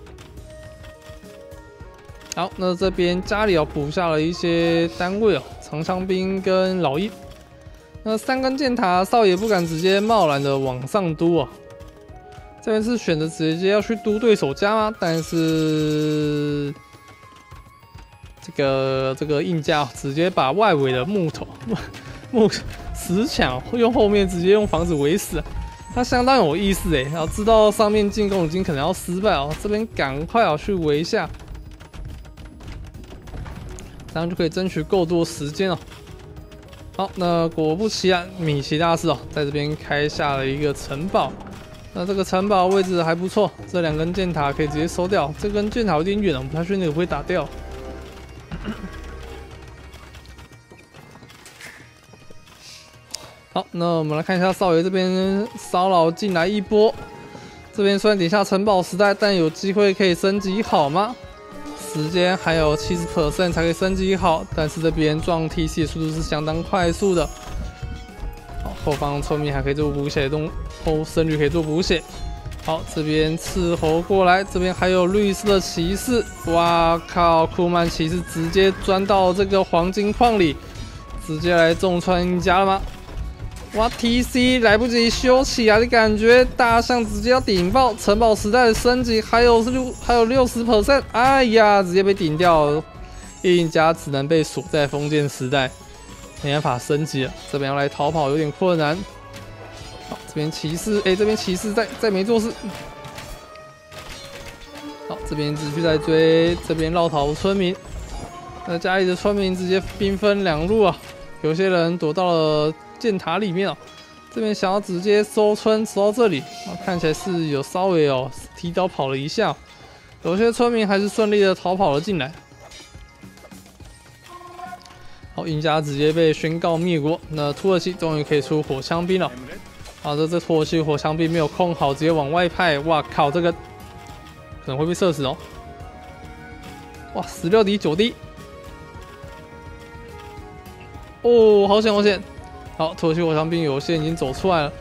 好，那这边家里哦补下了一些单位哦，长枪兵跟老鹰。那三根箭塔，少爷不敢直接贸然的往上督啊。这边是选择直接要去督对手家吗？但是这个这个硬架直接把外围的木头木石墙用后面直接用房子围死，他相当有意思哎。然后知道上面进攻已经可能要失败哦，这边赶快哦去围下，这样就可以争取够多时间哦。好，那果不其然，米奇大师哦在这边开下了一个城堡。那这个城堡位置还不错，这两根箭塔可以直接收掉。这根箭塔有点远了，我不太确定会不会打掉。好，那我们来看一下少爷这边骚扰进来一波。这边虽然点下城堡时代，但有机会可以升级好吗？时间还有 百分之七十 才可以升级好，但是这边撞 T C 的速度是相当快速的。好， 后方村民还可以做补血动，后僧侣可以做补血。好，这边斥候过来，这边还有绿色的骑士。哇靠！库曼骑士直接钻到这个黄金矿里，直接来重创赢家了吗？哇 ！T C 来不及修起来的感觉，大象直接要顶爆，城堡时代的升级还有六还有六十 percent， 哎呀，直接被顶掉了。赢家只能被锁在封建时代，没办法升级了。这边要来逃跑有点困难。好，这边骑士，哎、欸，这边骑士在在没做事。好，这边继续在追，这边绕逃村民。那家里的村民直接兵分两路啊，有些人躲到了箭塔里面哦。这边想要直接收村收到这里，啊，看起来是有稍微哦提刀跑了一下，有些村民还是顺利的逃跑了进来。好，赢家直接被宣告灭国。那土耳其终于可以出火枪兵了。好的，这土耳其火枪兵没有控好，直接往外派。哇靠，这个可能会被射死哦。哇，十六滴九滴。哦，好险好险！好，土耳其火枪兵有些已经走出来了。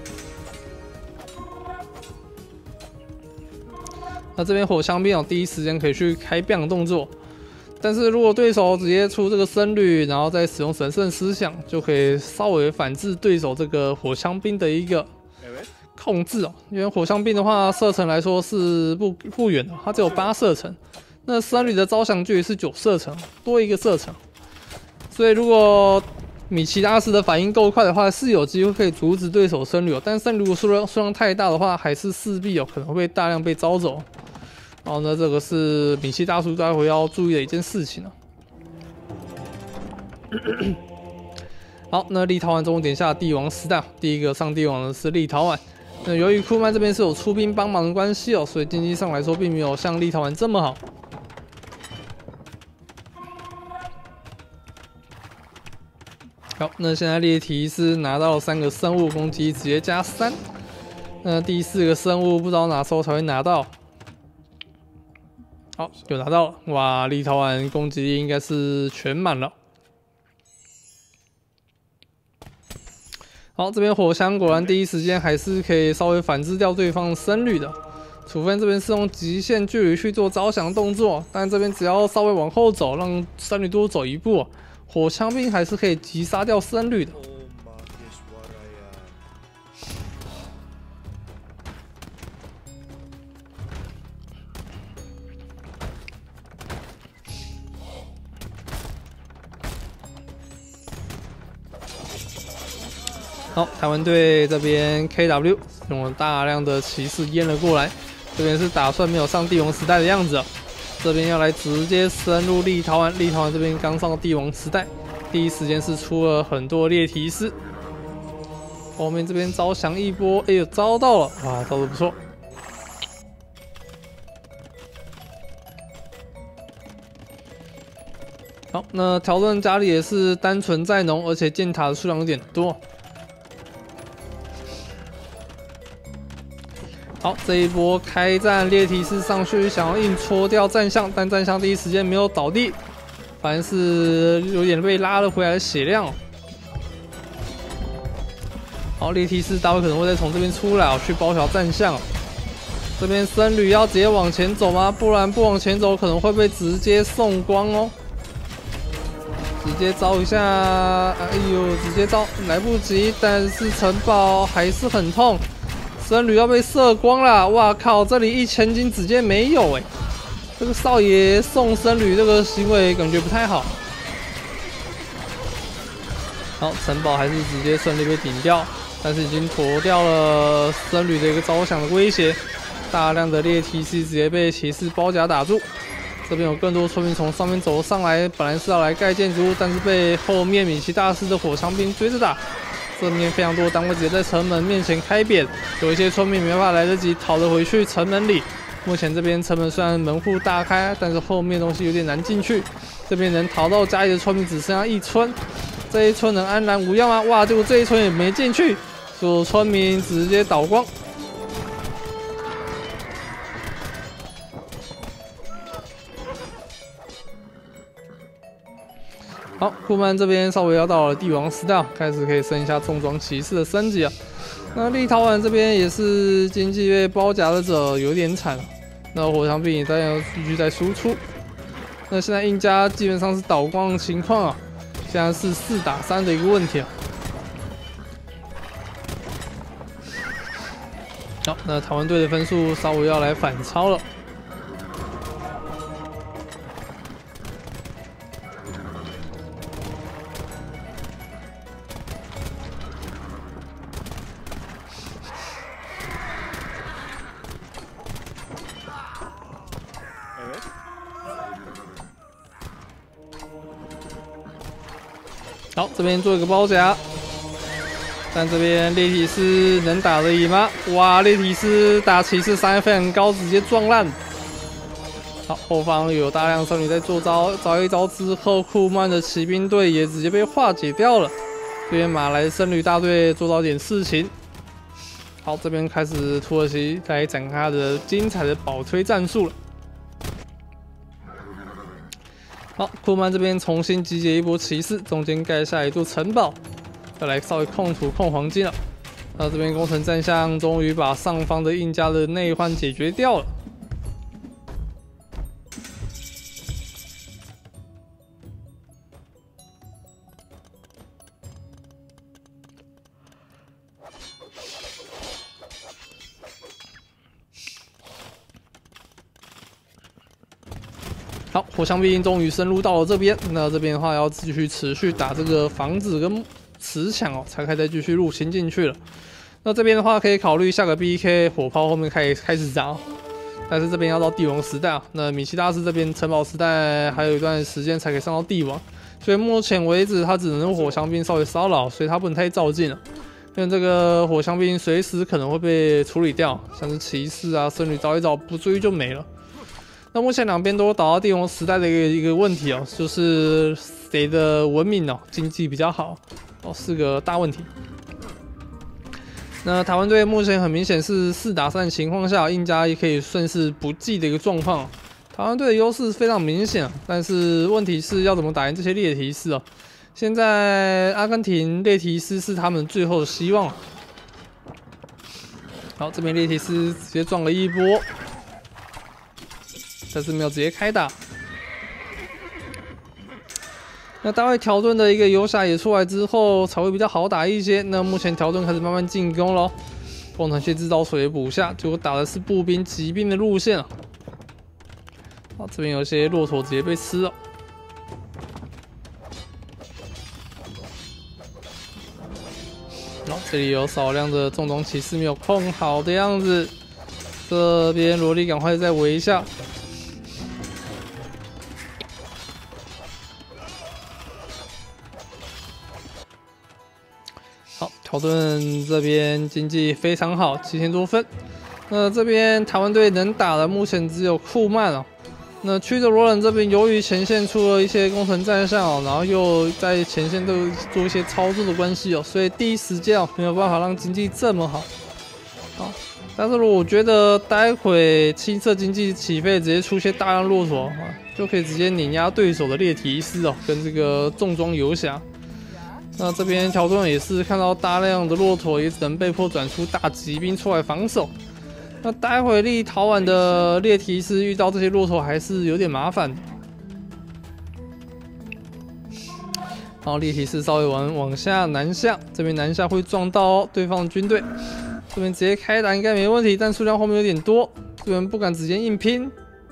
那这边火枪兵哦，第一时间可以去开 biang 动作。但是如果对手直接出这个僧侣，然后再使用神圣思想，就可以稍微反制对手这个火枪兵的一个控制哦。因为火枪兵的话，射程来说是不不远的，它只有八射程。那僧侣的招降距离是九射程，多一个射程。所以如果米奇拉斯的反应够快的话，是有机会可以阻止对手僧侣哦。但是如果数量数量太大的话，还是势必有可能会大量被招走。然后呢，这个是米奇大叔待会要注意的一件事情啊。好，那立陶宛终于点下帝王时代，第一个上帝王的是立陶宛。那由于库曼这边是有出兵帮忙的关系哦，所以经济上来说并没有像立陶宛这么好。好，那现在列提斯拿到了三个生物攻击，直接加三。那第四个生物不知道哪时候才会拿到。好，有拿到了！哇，立陶宛攻击力应该是全满了。好，这边火枪果然第一时间还是可以稍微反制掉对方僧侣的，除非这边是用极限距离去做招降动作，但这边只要稍微往后走，让僧侣多走一步，火枪兵还是可以击杀掉僧侣的。好，台湾队这边 K W 用了大量的骑士淹了过来，这边是打算没有上帝王时代的样子、哦，这边要来直接深入立陶宛。立陶宛这边刚上帝王时代，第一时间是出了很多猎骑士，后面这边招降一波，哎呦招到了，哇，招的不错。好，那条顿家里也是单纯在农，而且建塔的数量有点多。好，这一波开战，猎骑士上去想要硬戳掉战象，但战象第一时间没有倒地，反而是有点被拉了回来的血量、哦。好，猎骑士大会可能会再从这边出来、哦，去包条战象、哦。这边僧侣要直接往前走吗？不然不往前走可能会被直接送光哦。直接招一下，哎呦，直接招来不及，但是城堡还是很痛。僧侣要被射光了，哇靠！这里一千金直接没有哎、欸，这个少爷送僧侣这个行为感觉不太好。好，城堡还是直接顺利被顶掉，但是已经躲掉了僧侣的一个招降的威胁，大量的猎骑士直接被骑士包夹打住。这边有更多村民从上面走上来，本来是要来盖建筑物，但是被后面米奇大师的火枪兵追着打。这面非常多的单位直接在城门面前开扁，有一些村民没办法来得及逃得回去城门里。目前这边城门虽然门户大开，但是后面东西有点难进去。这边能逃到家里的村民只剩下一村，这一村能安然无恙吗？哇，结果这一村也没进去，所有村民直接倒光。 好，库曼这边稍微要到了帝王时代，开始可以升一下重装骑士的升级啊。那立陶宛这边也是经济被包夹的者有点惨，那火枪兵也在要继续在输出。那现在印加基本上是倒光的情况啊，现在是四打三的一个问题啊。好，那台湾队的分数稍微要来反超了。 好，这边做一个包夹，但这边猎体师能打得赢吗？哇，猎体师打骑士伤害非常高，直接撞烂。好，后方有大量僧侣在做招，招一招之后，库曼的骑兵队也直接被化解掉了。这边马来僧侣大队做到点事情。好，这边开始土耳其来展开他的精彩的保推战术了。 好，库曼这边重新集结一波骑士，中间盖下一座城堡，要来稍微控土控黄金了。那这边工程战象终于把上方的印加的内患解决掉了。好，火枪兵终于深入到了这边。那这边的话要继续持续打这个房子跟磁墙哦，才可以再继续入侵进去了。那这边的话可以考虑下个 B K 火炮后面开开始砸，但是这边要到帝王时代啊。那米西大师这边城堡时代还有一段时间才可以上到帝王，所以目前为止他只能用火枪兵稍微骚扰，所以他不能太照进了。因为这个火枪兵随时可能会被处理掉，像是骑士啊、僧侣找一找不注意就没了。 那目前两边都打到帝王时代的一个一个问题哦，就是谁的文明哦经济比较好哦，是个大问题。那台湾队目前很明显是四打三的情况下，印加也可以算是不济的一个状况。台湾队的优势非常明显，但是问题是要怎么打赢这些猎提师哦？现在阿根廷猎提师是他们最后的希望。好，这边猎提师直接撞了一波。 但是没有直接开打。那待会条顿的一个游侠也出来之后，才会比较好打一些。那目前条顿开始慢慢进攻咯，工程器制造所也补下，结果打的是步兵、骑兵的路线啊。好，这边有些骆驼直接被吃了。好，这里有少量的重装骑士没有控好的样子，这边萝莉赶快再围一下。 好，条顿这边经济非常好，七千多分。那这边台湾队能打的目前只有库曼哦。那曲折罗冷这边由于前线出了一些工程战象哦，然后又在前线都做一些操作的关系哦，所以第一时间哦没有办法让经济这么好。好，但是我觉得待会青色经济起飞，直接出现大量骆驼啊，就可以直接碾压对手的猎提师哦，跟这个重装游侠。 那这边条顿也是看到大量的骆驼，也只能被迫转出大骑兵出来防守。那待会立陶宛的猎提师遇到这些骆驼还是有点麻烦。然后猎提师稍微往往下南下，这边南下会撞到对方的军队，这边直接开打应该没问题，但数量后面有点多，这边不敢直接硬拼。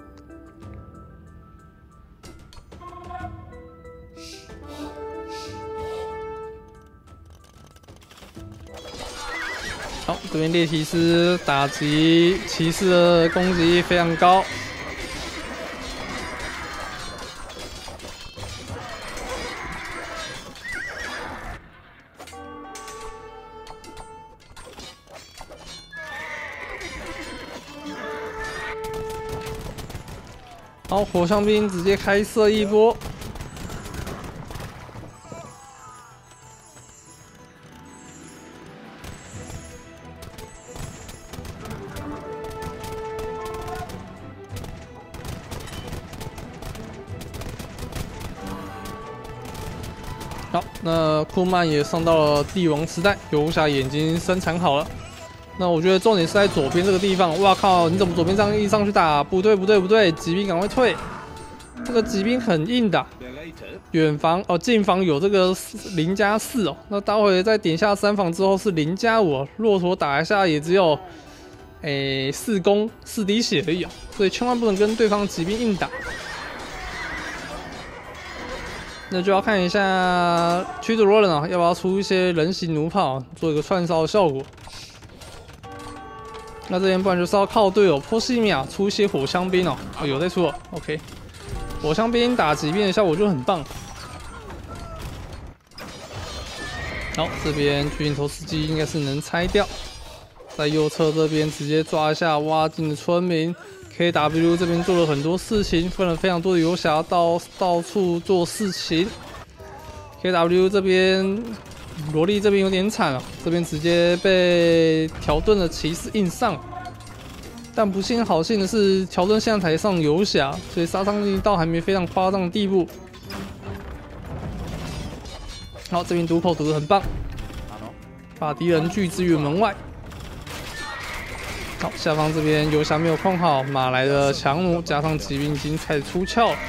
好，这边猎提师打击骑士的攻击力非常高。好，火枪兵直接开射一波。 好，那库曼也上到了帝王时代，游侠也已经生产好了。那我觉得重点是在左边这个地方。哇靠！你怎么左边这样一上去打？不对不对不对，骑兵赶快退！这个骑兵很硬的。远防哦，近防有这个零加四哦。那待会再点下三防之后是零加五，骆驼打一下也只有诶四攻四滴血而已啊，所以千万不能跟对方骑兵硬打。那就要看一下驱逐罗人啊，要不要出一些人形弩炮，做一个串烧的效果。那这边不然就是要靠队友波西米亚出一些火枪兵哦，哦有在出了 ，OK， 火枪兵打骑兵的效果就很棒。好，这边巨型投石机应该是能拆掉，在右侧这边直接抓一下挖进的村民。K W 这边做了很多事情，分了非常多的游侠到到处做事情。K W 这边。萝莉这边有点惨啊，这边直接被条顿的骑士硬上。但不幸好幸的是，条顿现在才上游侠，所以杀伤力倒还没非常夸张的地步。好，这边毒口毒得很棒，把敌人拒之于门外。好，下方这边游侠没有控好，马来的强弩加上骑兵已经开始出鞘了。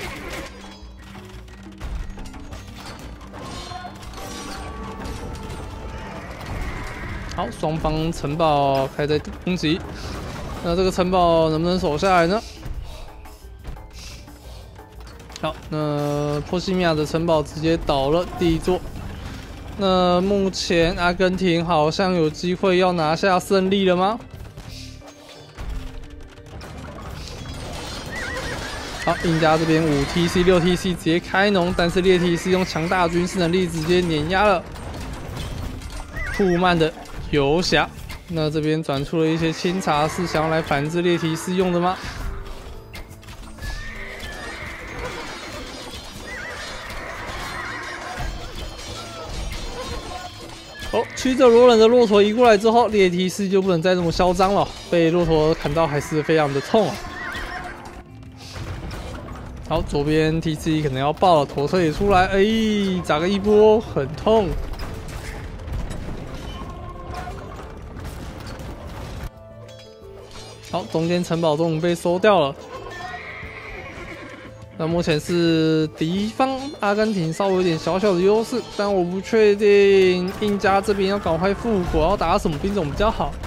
好，双方城堡开始攻击，那这个城堡能不能守下来呢？好，那波西米亚的城堡直接倒了第一座。那目前阿根廷好像有机会要拿下胜利了吗？好，印加这边五 T C 六 T C 直接开农，但是列提斯用强大军事能力直接碾压了库曼的游侠。那这边转出了一些清茶，是想要来反制列提斯用的吗？哦，驱着罗冷的骆驼移过来之后，列提斯就不能再这么嚣张了，被骆驼砍到还是非常的痛啊。好，左边 T C 可能要爆了，头车也出来，哎，砸个一波，很痛。好，中间城堡终于被收掉了。那目前是敌方阿根廷稍微有点小小的优势，但我不确定印加这边要赶快复活，要打什么兵种比较好。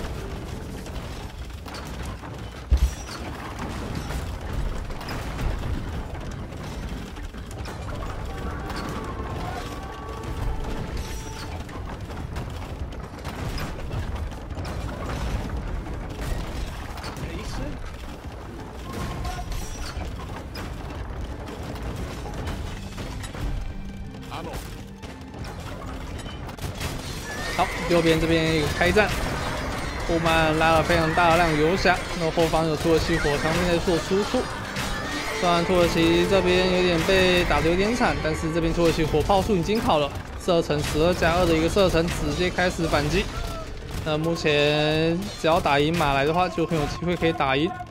好，右边这边一个开战，库曼拉了非常大量游侠，那后方有土耳其火枪兵在做输出。虽然土耳其这边有点被打得有点惨，但是这边土耳其火炮术已经好了，射程十二加二的一个射程，直接开始反击。那目前只要打赢马来的话，就很有机会可以打赢。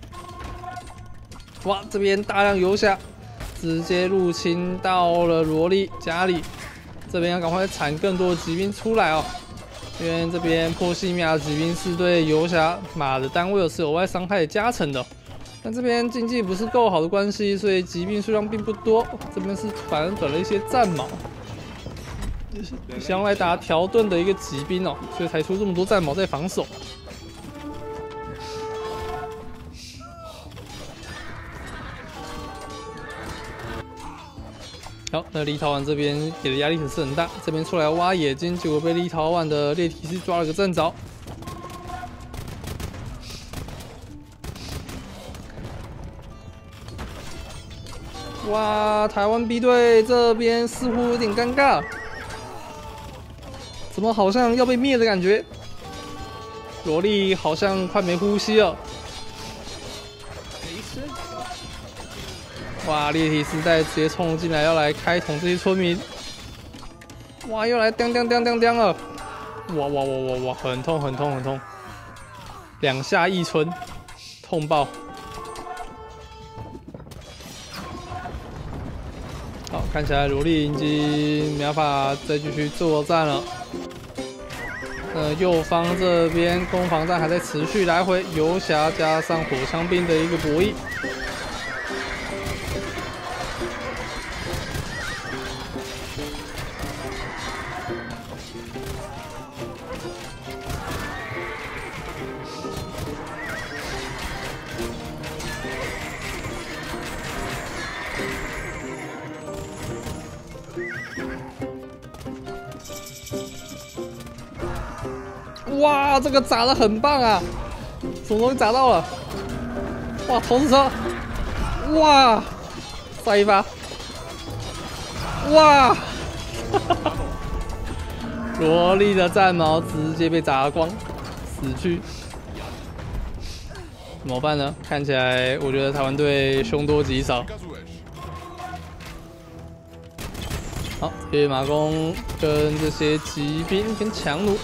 哇，这边大量游侠直接入侵到了罗莉家里。这边要赶快产更多的骑兵出来哦，因为这边波西米亚骑兵是对游侠马的单位是有额外伤害加成的，但这边经济不是够好的关系，所以骑兵数量并不多。这边是反而转了一些战矛，想要来打条顿的一个骑兵哦，所以才出这么多战矛在防守。好，那立陶宛这边给的压力可是很大，这边出来挖野金，结果被立陶宛的列提斯抓了个正着。哇，台湾 B 队这边似乎有点尴尬，怎么好像要被灭的感觉？罗莉好像快没呼吸了。哇！列提斯带直接冲进来，要来开捅这些村民。哇！又来当当当当当了！哇哇哇哇哇！很痛很痛很痛，两下一村，痛爆！好， 看起来萝莉已经没办法再继续作战了。呃，右方这边攻防战还在持续来回，游侠加上火枪兵的一个博弈。 哇，这个砸的很棒啊！什么东西砸到了？哇，投石车！哇，再一发！哇！萝莉的战矛直接被砸光，死去。怎么办呢？看起来我觉得台湾队凶多吉少。好，这些马弓跟这些骑兵跟强弩。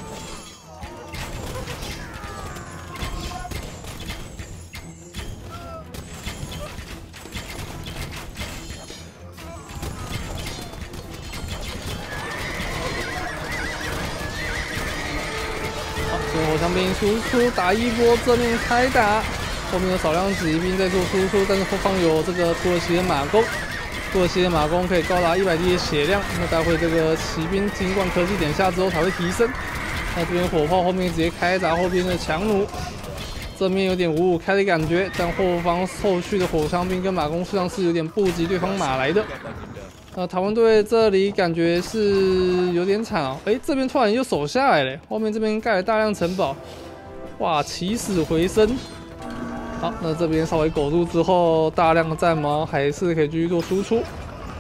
火枪兵输出打一波正面开打，后面有少量骑兵在做输出，但是后方有这个土耳其的马弓，土耳其的马弓可以高达一百滴的血量。那待会这个骑兵尽管科技点下之后才会提升。那这边火炮后面直接开砸后边的强弩，正面有点五五开的感觉，但后方后续的火枪兵跟马弓数量是有点不及对方马来的。 那台湾队这里感觉是有点惨哦，哎，这边突然又守下来了，后面这边盖了大量城堡，哇，起死回生。好，那这边稍微苟住之后，大量的战矛还是可以继续做输出。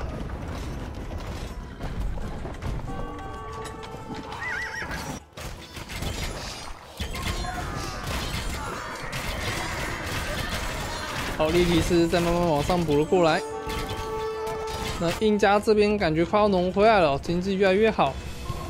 好，利提斯再慢慢往上补了过来。 那印加这边感觉快要浓回来了，经济越来越好。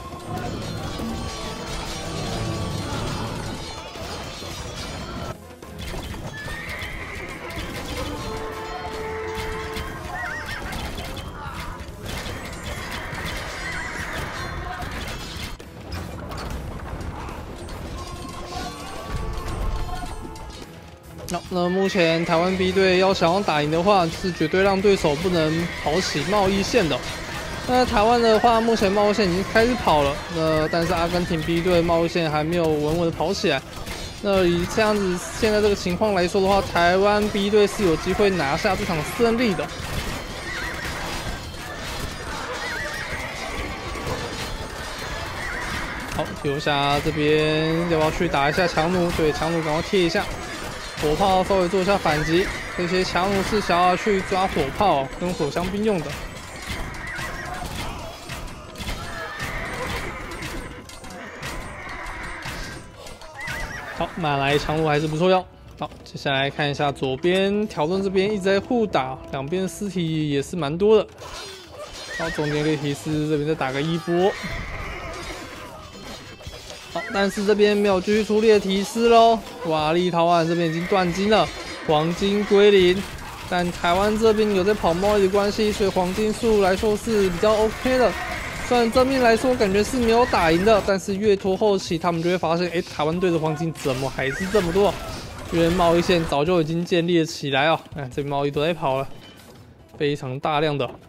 那那目前台湾 B 队要想要打赢的话，是绝对让对手不能跑起贸易线的。那台湾的话，目前贸易线已经开始跑了，那但是阿根廷 B 队贸易线还没有稳稳的跑起来。那以这样子现在这个情况来说的话，台湾 B 队是有机会拿下这场胜利的。好，游侠这边要不要去打一下强弩？对，强弩赶快贴一下。 火炮稍微做一下反击，这些强弩是想要去抓火炮跟火枪兵用的。好，马来强弩还是不错用。好，接下来看一下左边条顿这边一直在互打，两边尸体也是蛮多的。好，中间列提斯这边再打个一波。 好，但是这边没有继续出列提斯喽。哇，立陶宛这边已经断金了，黄金归零。但台湾这边有在跑贸易的关系，所以黄金数来说是比较 OK 的。虽然正面来说感觉是没有打赢的，但是越拖后期，他们就会发现，哎、欸，台湾队的黄金怎么还是这么多？因为贸易线早就已经建立了起来哦。哎，这边贸易都在跑了，非常大量的。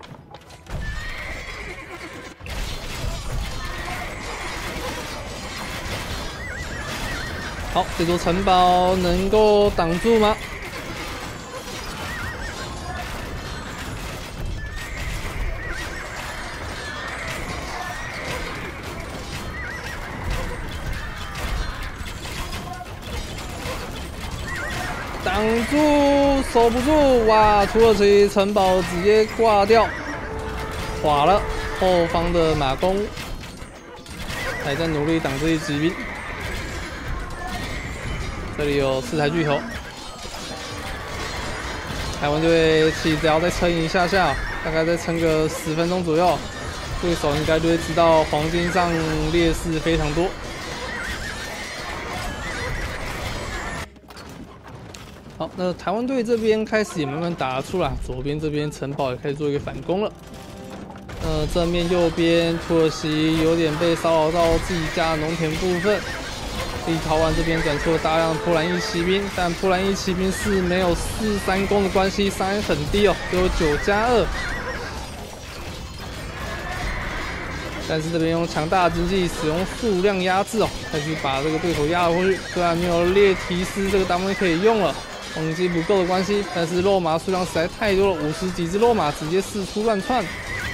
好，这座城堡能够挡住吗？挡住，守不住！哇，土耳其城堡直接挂掉，垮了。后方的马弓还在努力挡这些骑兵。 这里有四台巨头，台湾队其实只要再撑一下下，大概再撑个十分钟左右，对手应该就会知道黄金上劣势非常多。好，那台湾队这边开始也慢慢打出来，左边这边城堡也开始做一个反攻了。 呃，正面右边土耳其有点被骚扰到自己家的农田部分。立陶宛这边转出了大量波兰裔骑兵，但波兰裔骑兵是没有四三攻的关系，伤害很低哦，只有九加二。但是这边用强大的经济，使用数量压制哦，开始把这个对手压了过去。虽然没有列提斯这个单位可以用了，攻击不够的关系，但是肉麻数量实在太多了，五十几只肉麻直接四处乱窜。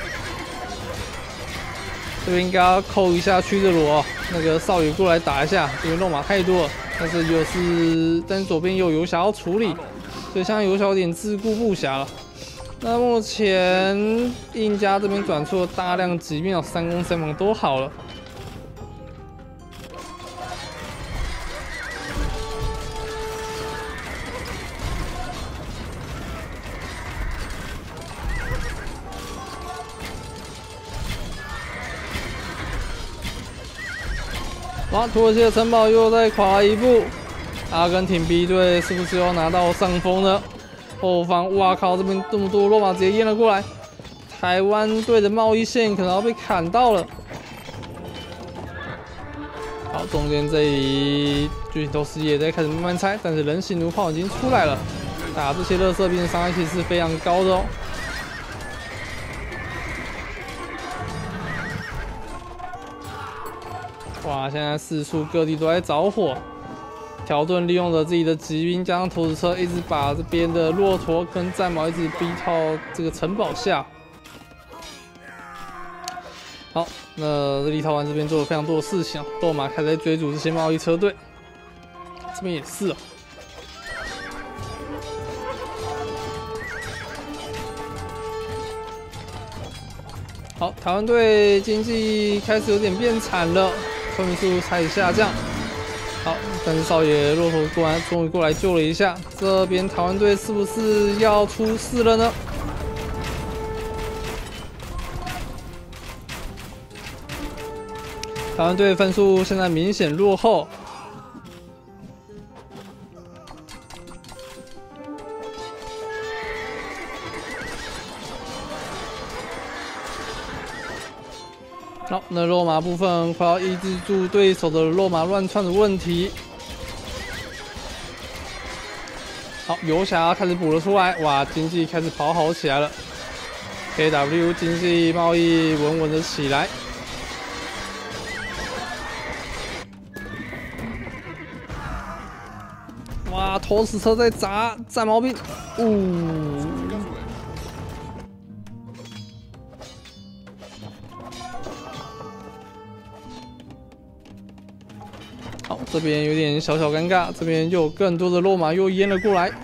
这边应该要扣一下屈德罗、哦，那个少爷过来打一下，因为肉马太多了。但是又是，但是左边有游侠要处理，所以现在游侠有点自顾不暇了。那目前印加这边转出了大量疾病哦，三攻三防都好了。哇！土耳其的城堡又再垮一步，阿根廷 B 队是不是要拿到上风呢？后方，哇靠！这边这么多罗马直接淹了过来，台湾队的贸易线可能要被砍到了。好，中间这里巨型投石也在开始慢慢拆，但是人形弩炮已经出来了，打这些垃圾兵的伤害其实是非常高的哦。哇！现在四处各地都在着火，条顿利用了自己的骑兵加上投石车，一直把这边的骆驼跟战矛一直逼到这个城堡下。好，那立陶宛这边做了非常多的事情，罗马开始在追逐这些贸易车队，这边也是哦。好，台湾队经济开始有点变惨了。分数开始下降，好，但是少爷骆驼过来，终于过来救了一下。这边台湾队是不是要出事了呢？台湾队分数现在明显落后。好，那肉麻部分快要抑制住对手的肉麻乱窜的问题。好，游侠开始补了出来，哇，经济开始跑好起来了。K W 经济贸易稳稳的起来。哇，投石车在砸战矛兵，呜。好，这边有点小小尴尬，这边又有更多的肉马又淹了过来。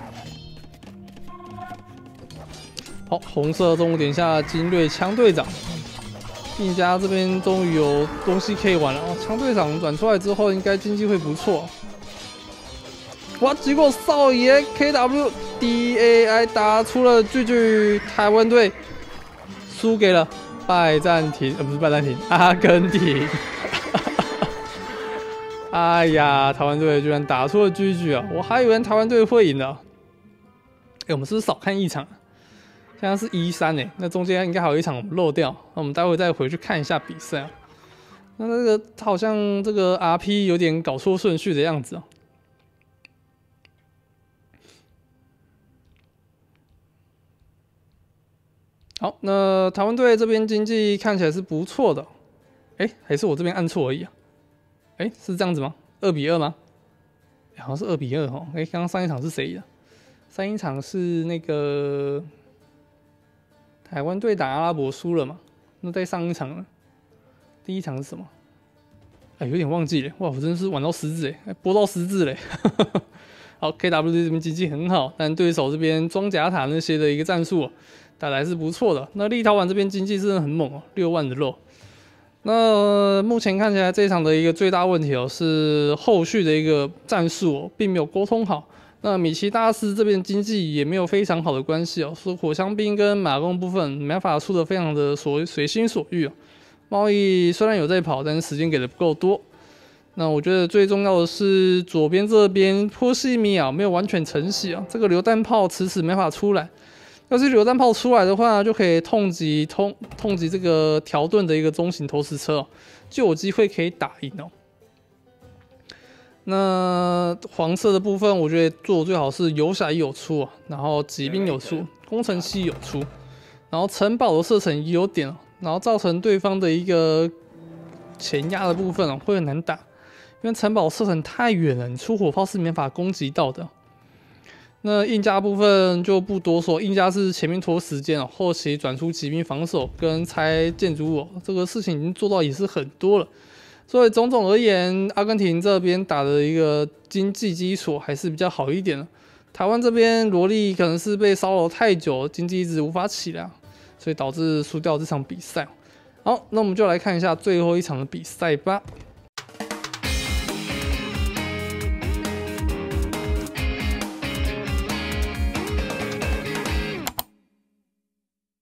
好，红色中午点下精锐枪队长，印加这边终于有东西可以玩了哦。枪队长转出来之后，应该经济会不错。哇，结果少爷 K W D A I 打出了巨巨，台湾队输给了拜占庭，呃，不是拜占庭，阿根廷。哎呀，台湾队居然打出了 G G 啊！我还以为台湾队会赢的。哎、欸，我们是不是少看一场？现在是一三哎，那中间应该还有一场我们漏掉，那我们待会再回去看一下比赛啊。那这个好像这个 R P 有点搞错顺序的样子啊。好，那台湾队这边经济看起来是不错的。哎、欸，还是我这边按错而已啊。哎、欸，是这样子吗？二比二吗？欸、好像是二比二哦。哎、欸，刚刚上一场是谁的？上一场是那个台湾队打阿拉伯输了嘛？那再上一场呢？第一场是什么？哎、欸，有点忘记了。哇，我真的是玩到十字哎、欸，播到十字嘞。好 ，K W 这边经济很好，但对手这边装甲塔那些的一个战术、喔、打得还是不错的。那立陶宛这边经济真的很猛哦、喔，六万的肉。那、呃、目前看起来这一场的一个最大问题哦，是后续的一个战术哦，并没有沟通好。那米奇大师这边经济也没有非常好的关系哦，所以火枪兵跟马弓部分没办法出的非常的所随心所欲哦。贸易虽然有在跑，但是时间给的不够多。那我觉得最重要的是左边这边波西米亚没有完全承袭啊，这个榴弹炮迟迟没法出来。 要是榴弹炮出来的话，就可以痛击痛痛击这个条顿的一个中型投石车、哦，就有机会可以打赢哦。那黄色的部分，我觉得做的最好是游侠有出、哦，然后骑兵有出，工程师有出，然后城堡的射程也有点、哦，然后造成对方的一个前压的部分哦会很难打，因为城堡射程太远了，你出火炮是没法攻击到的。那硬加部分就不多说，硬加是前面拖时间哦，后期转出骑兵防守跟拆建筑物、哦，这个事情已经做到也是很多了。所以种种而言，阿根廷这边打的一个经济基础还是比较好一点的。台湾这边罗莉可能是被骚扰太久，经济一直无法起来，所以导致输掉这场比赛。好，那我们就来看一下最后一场的比赛吧。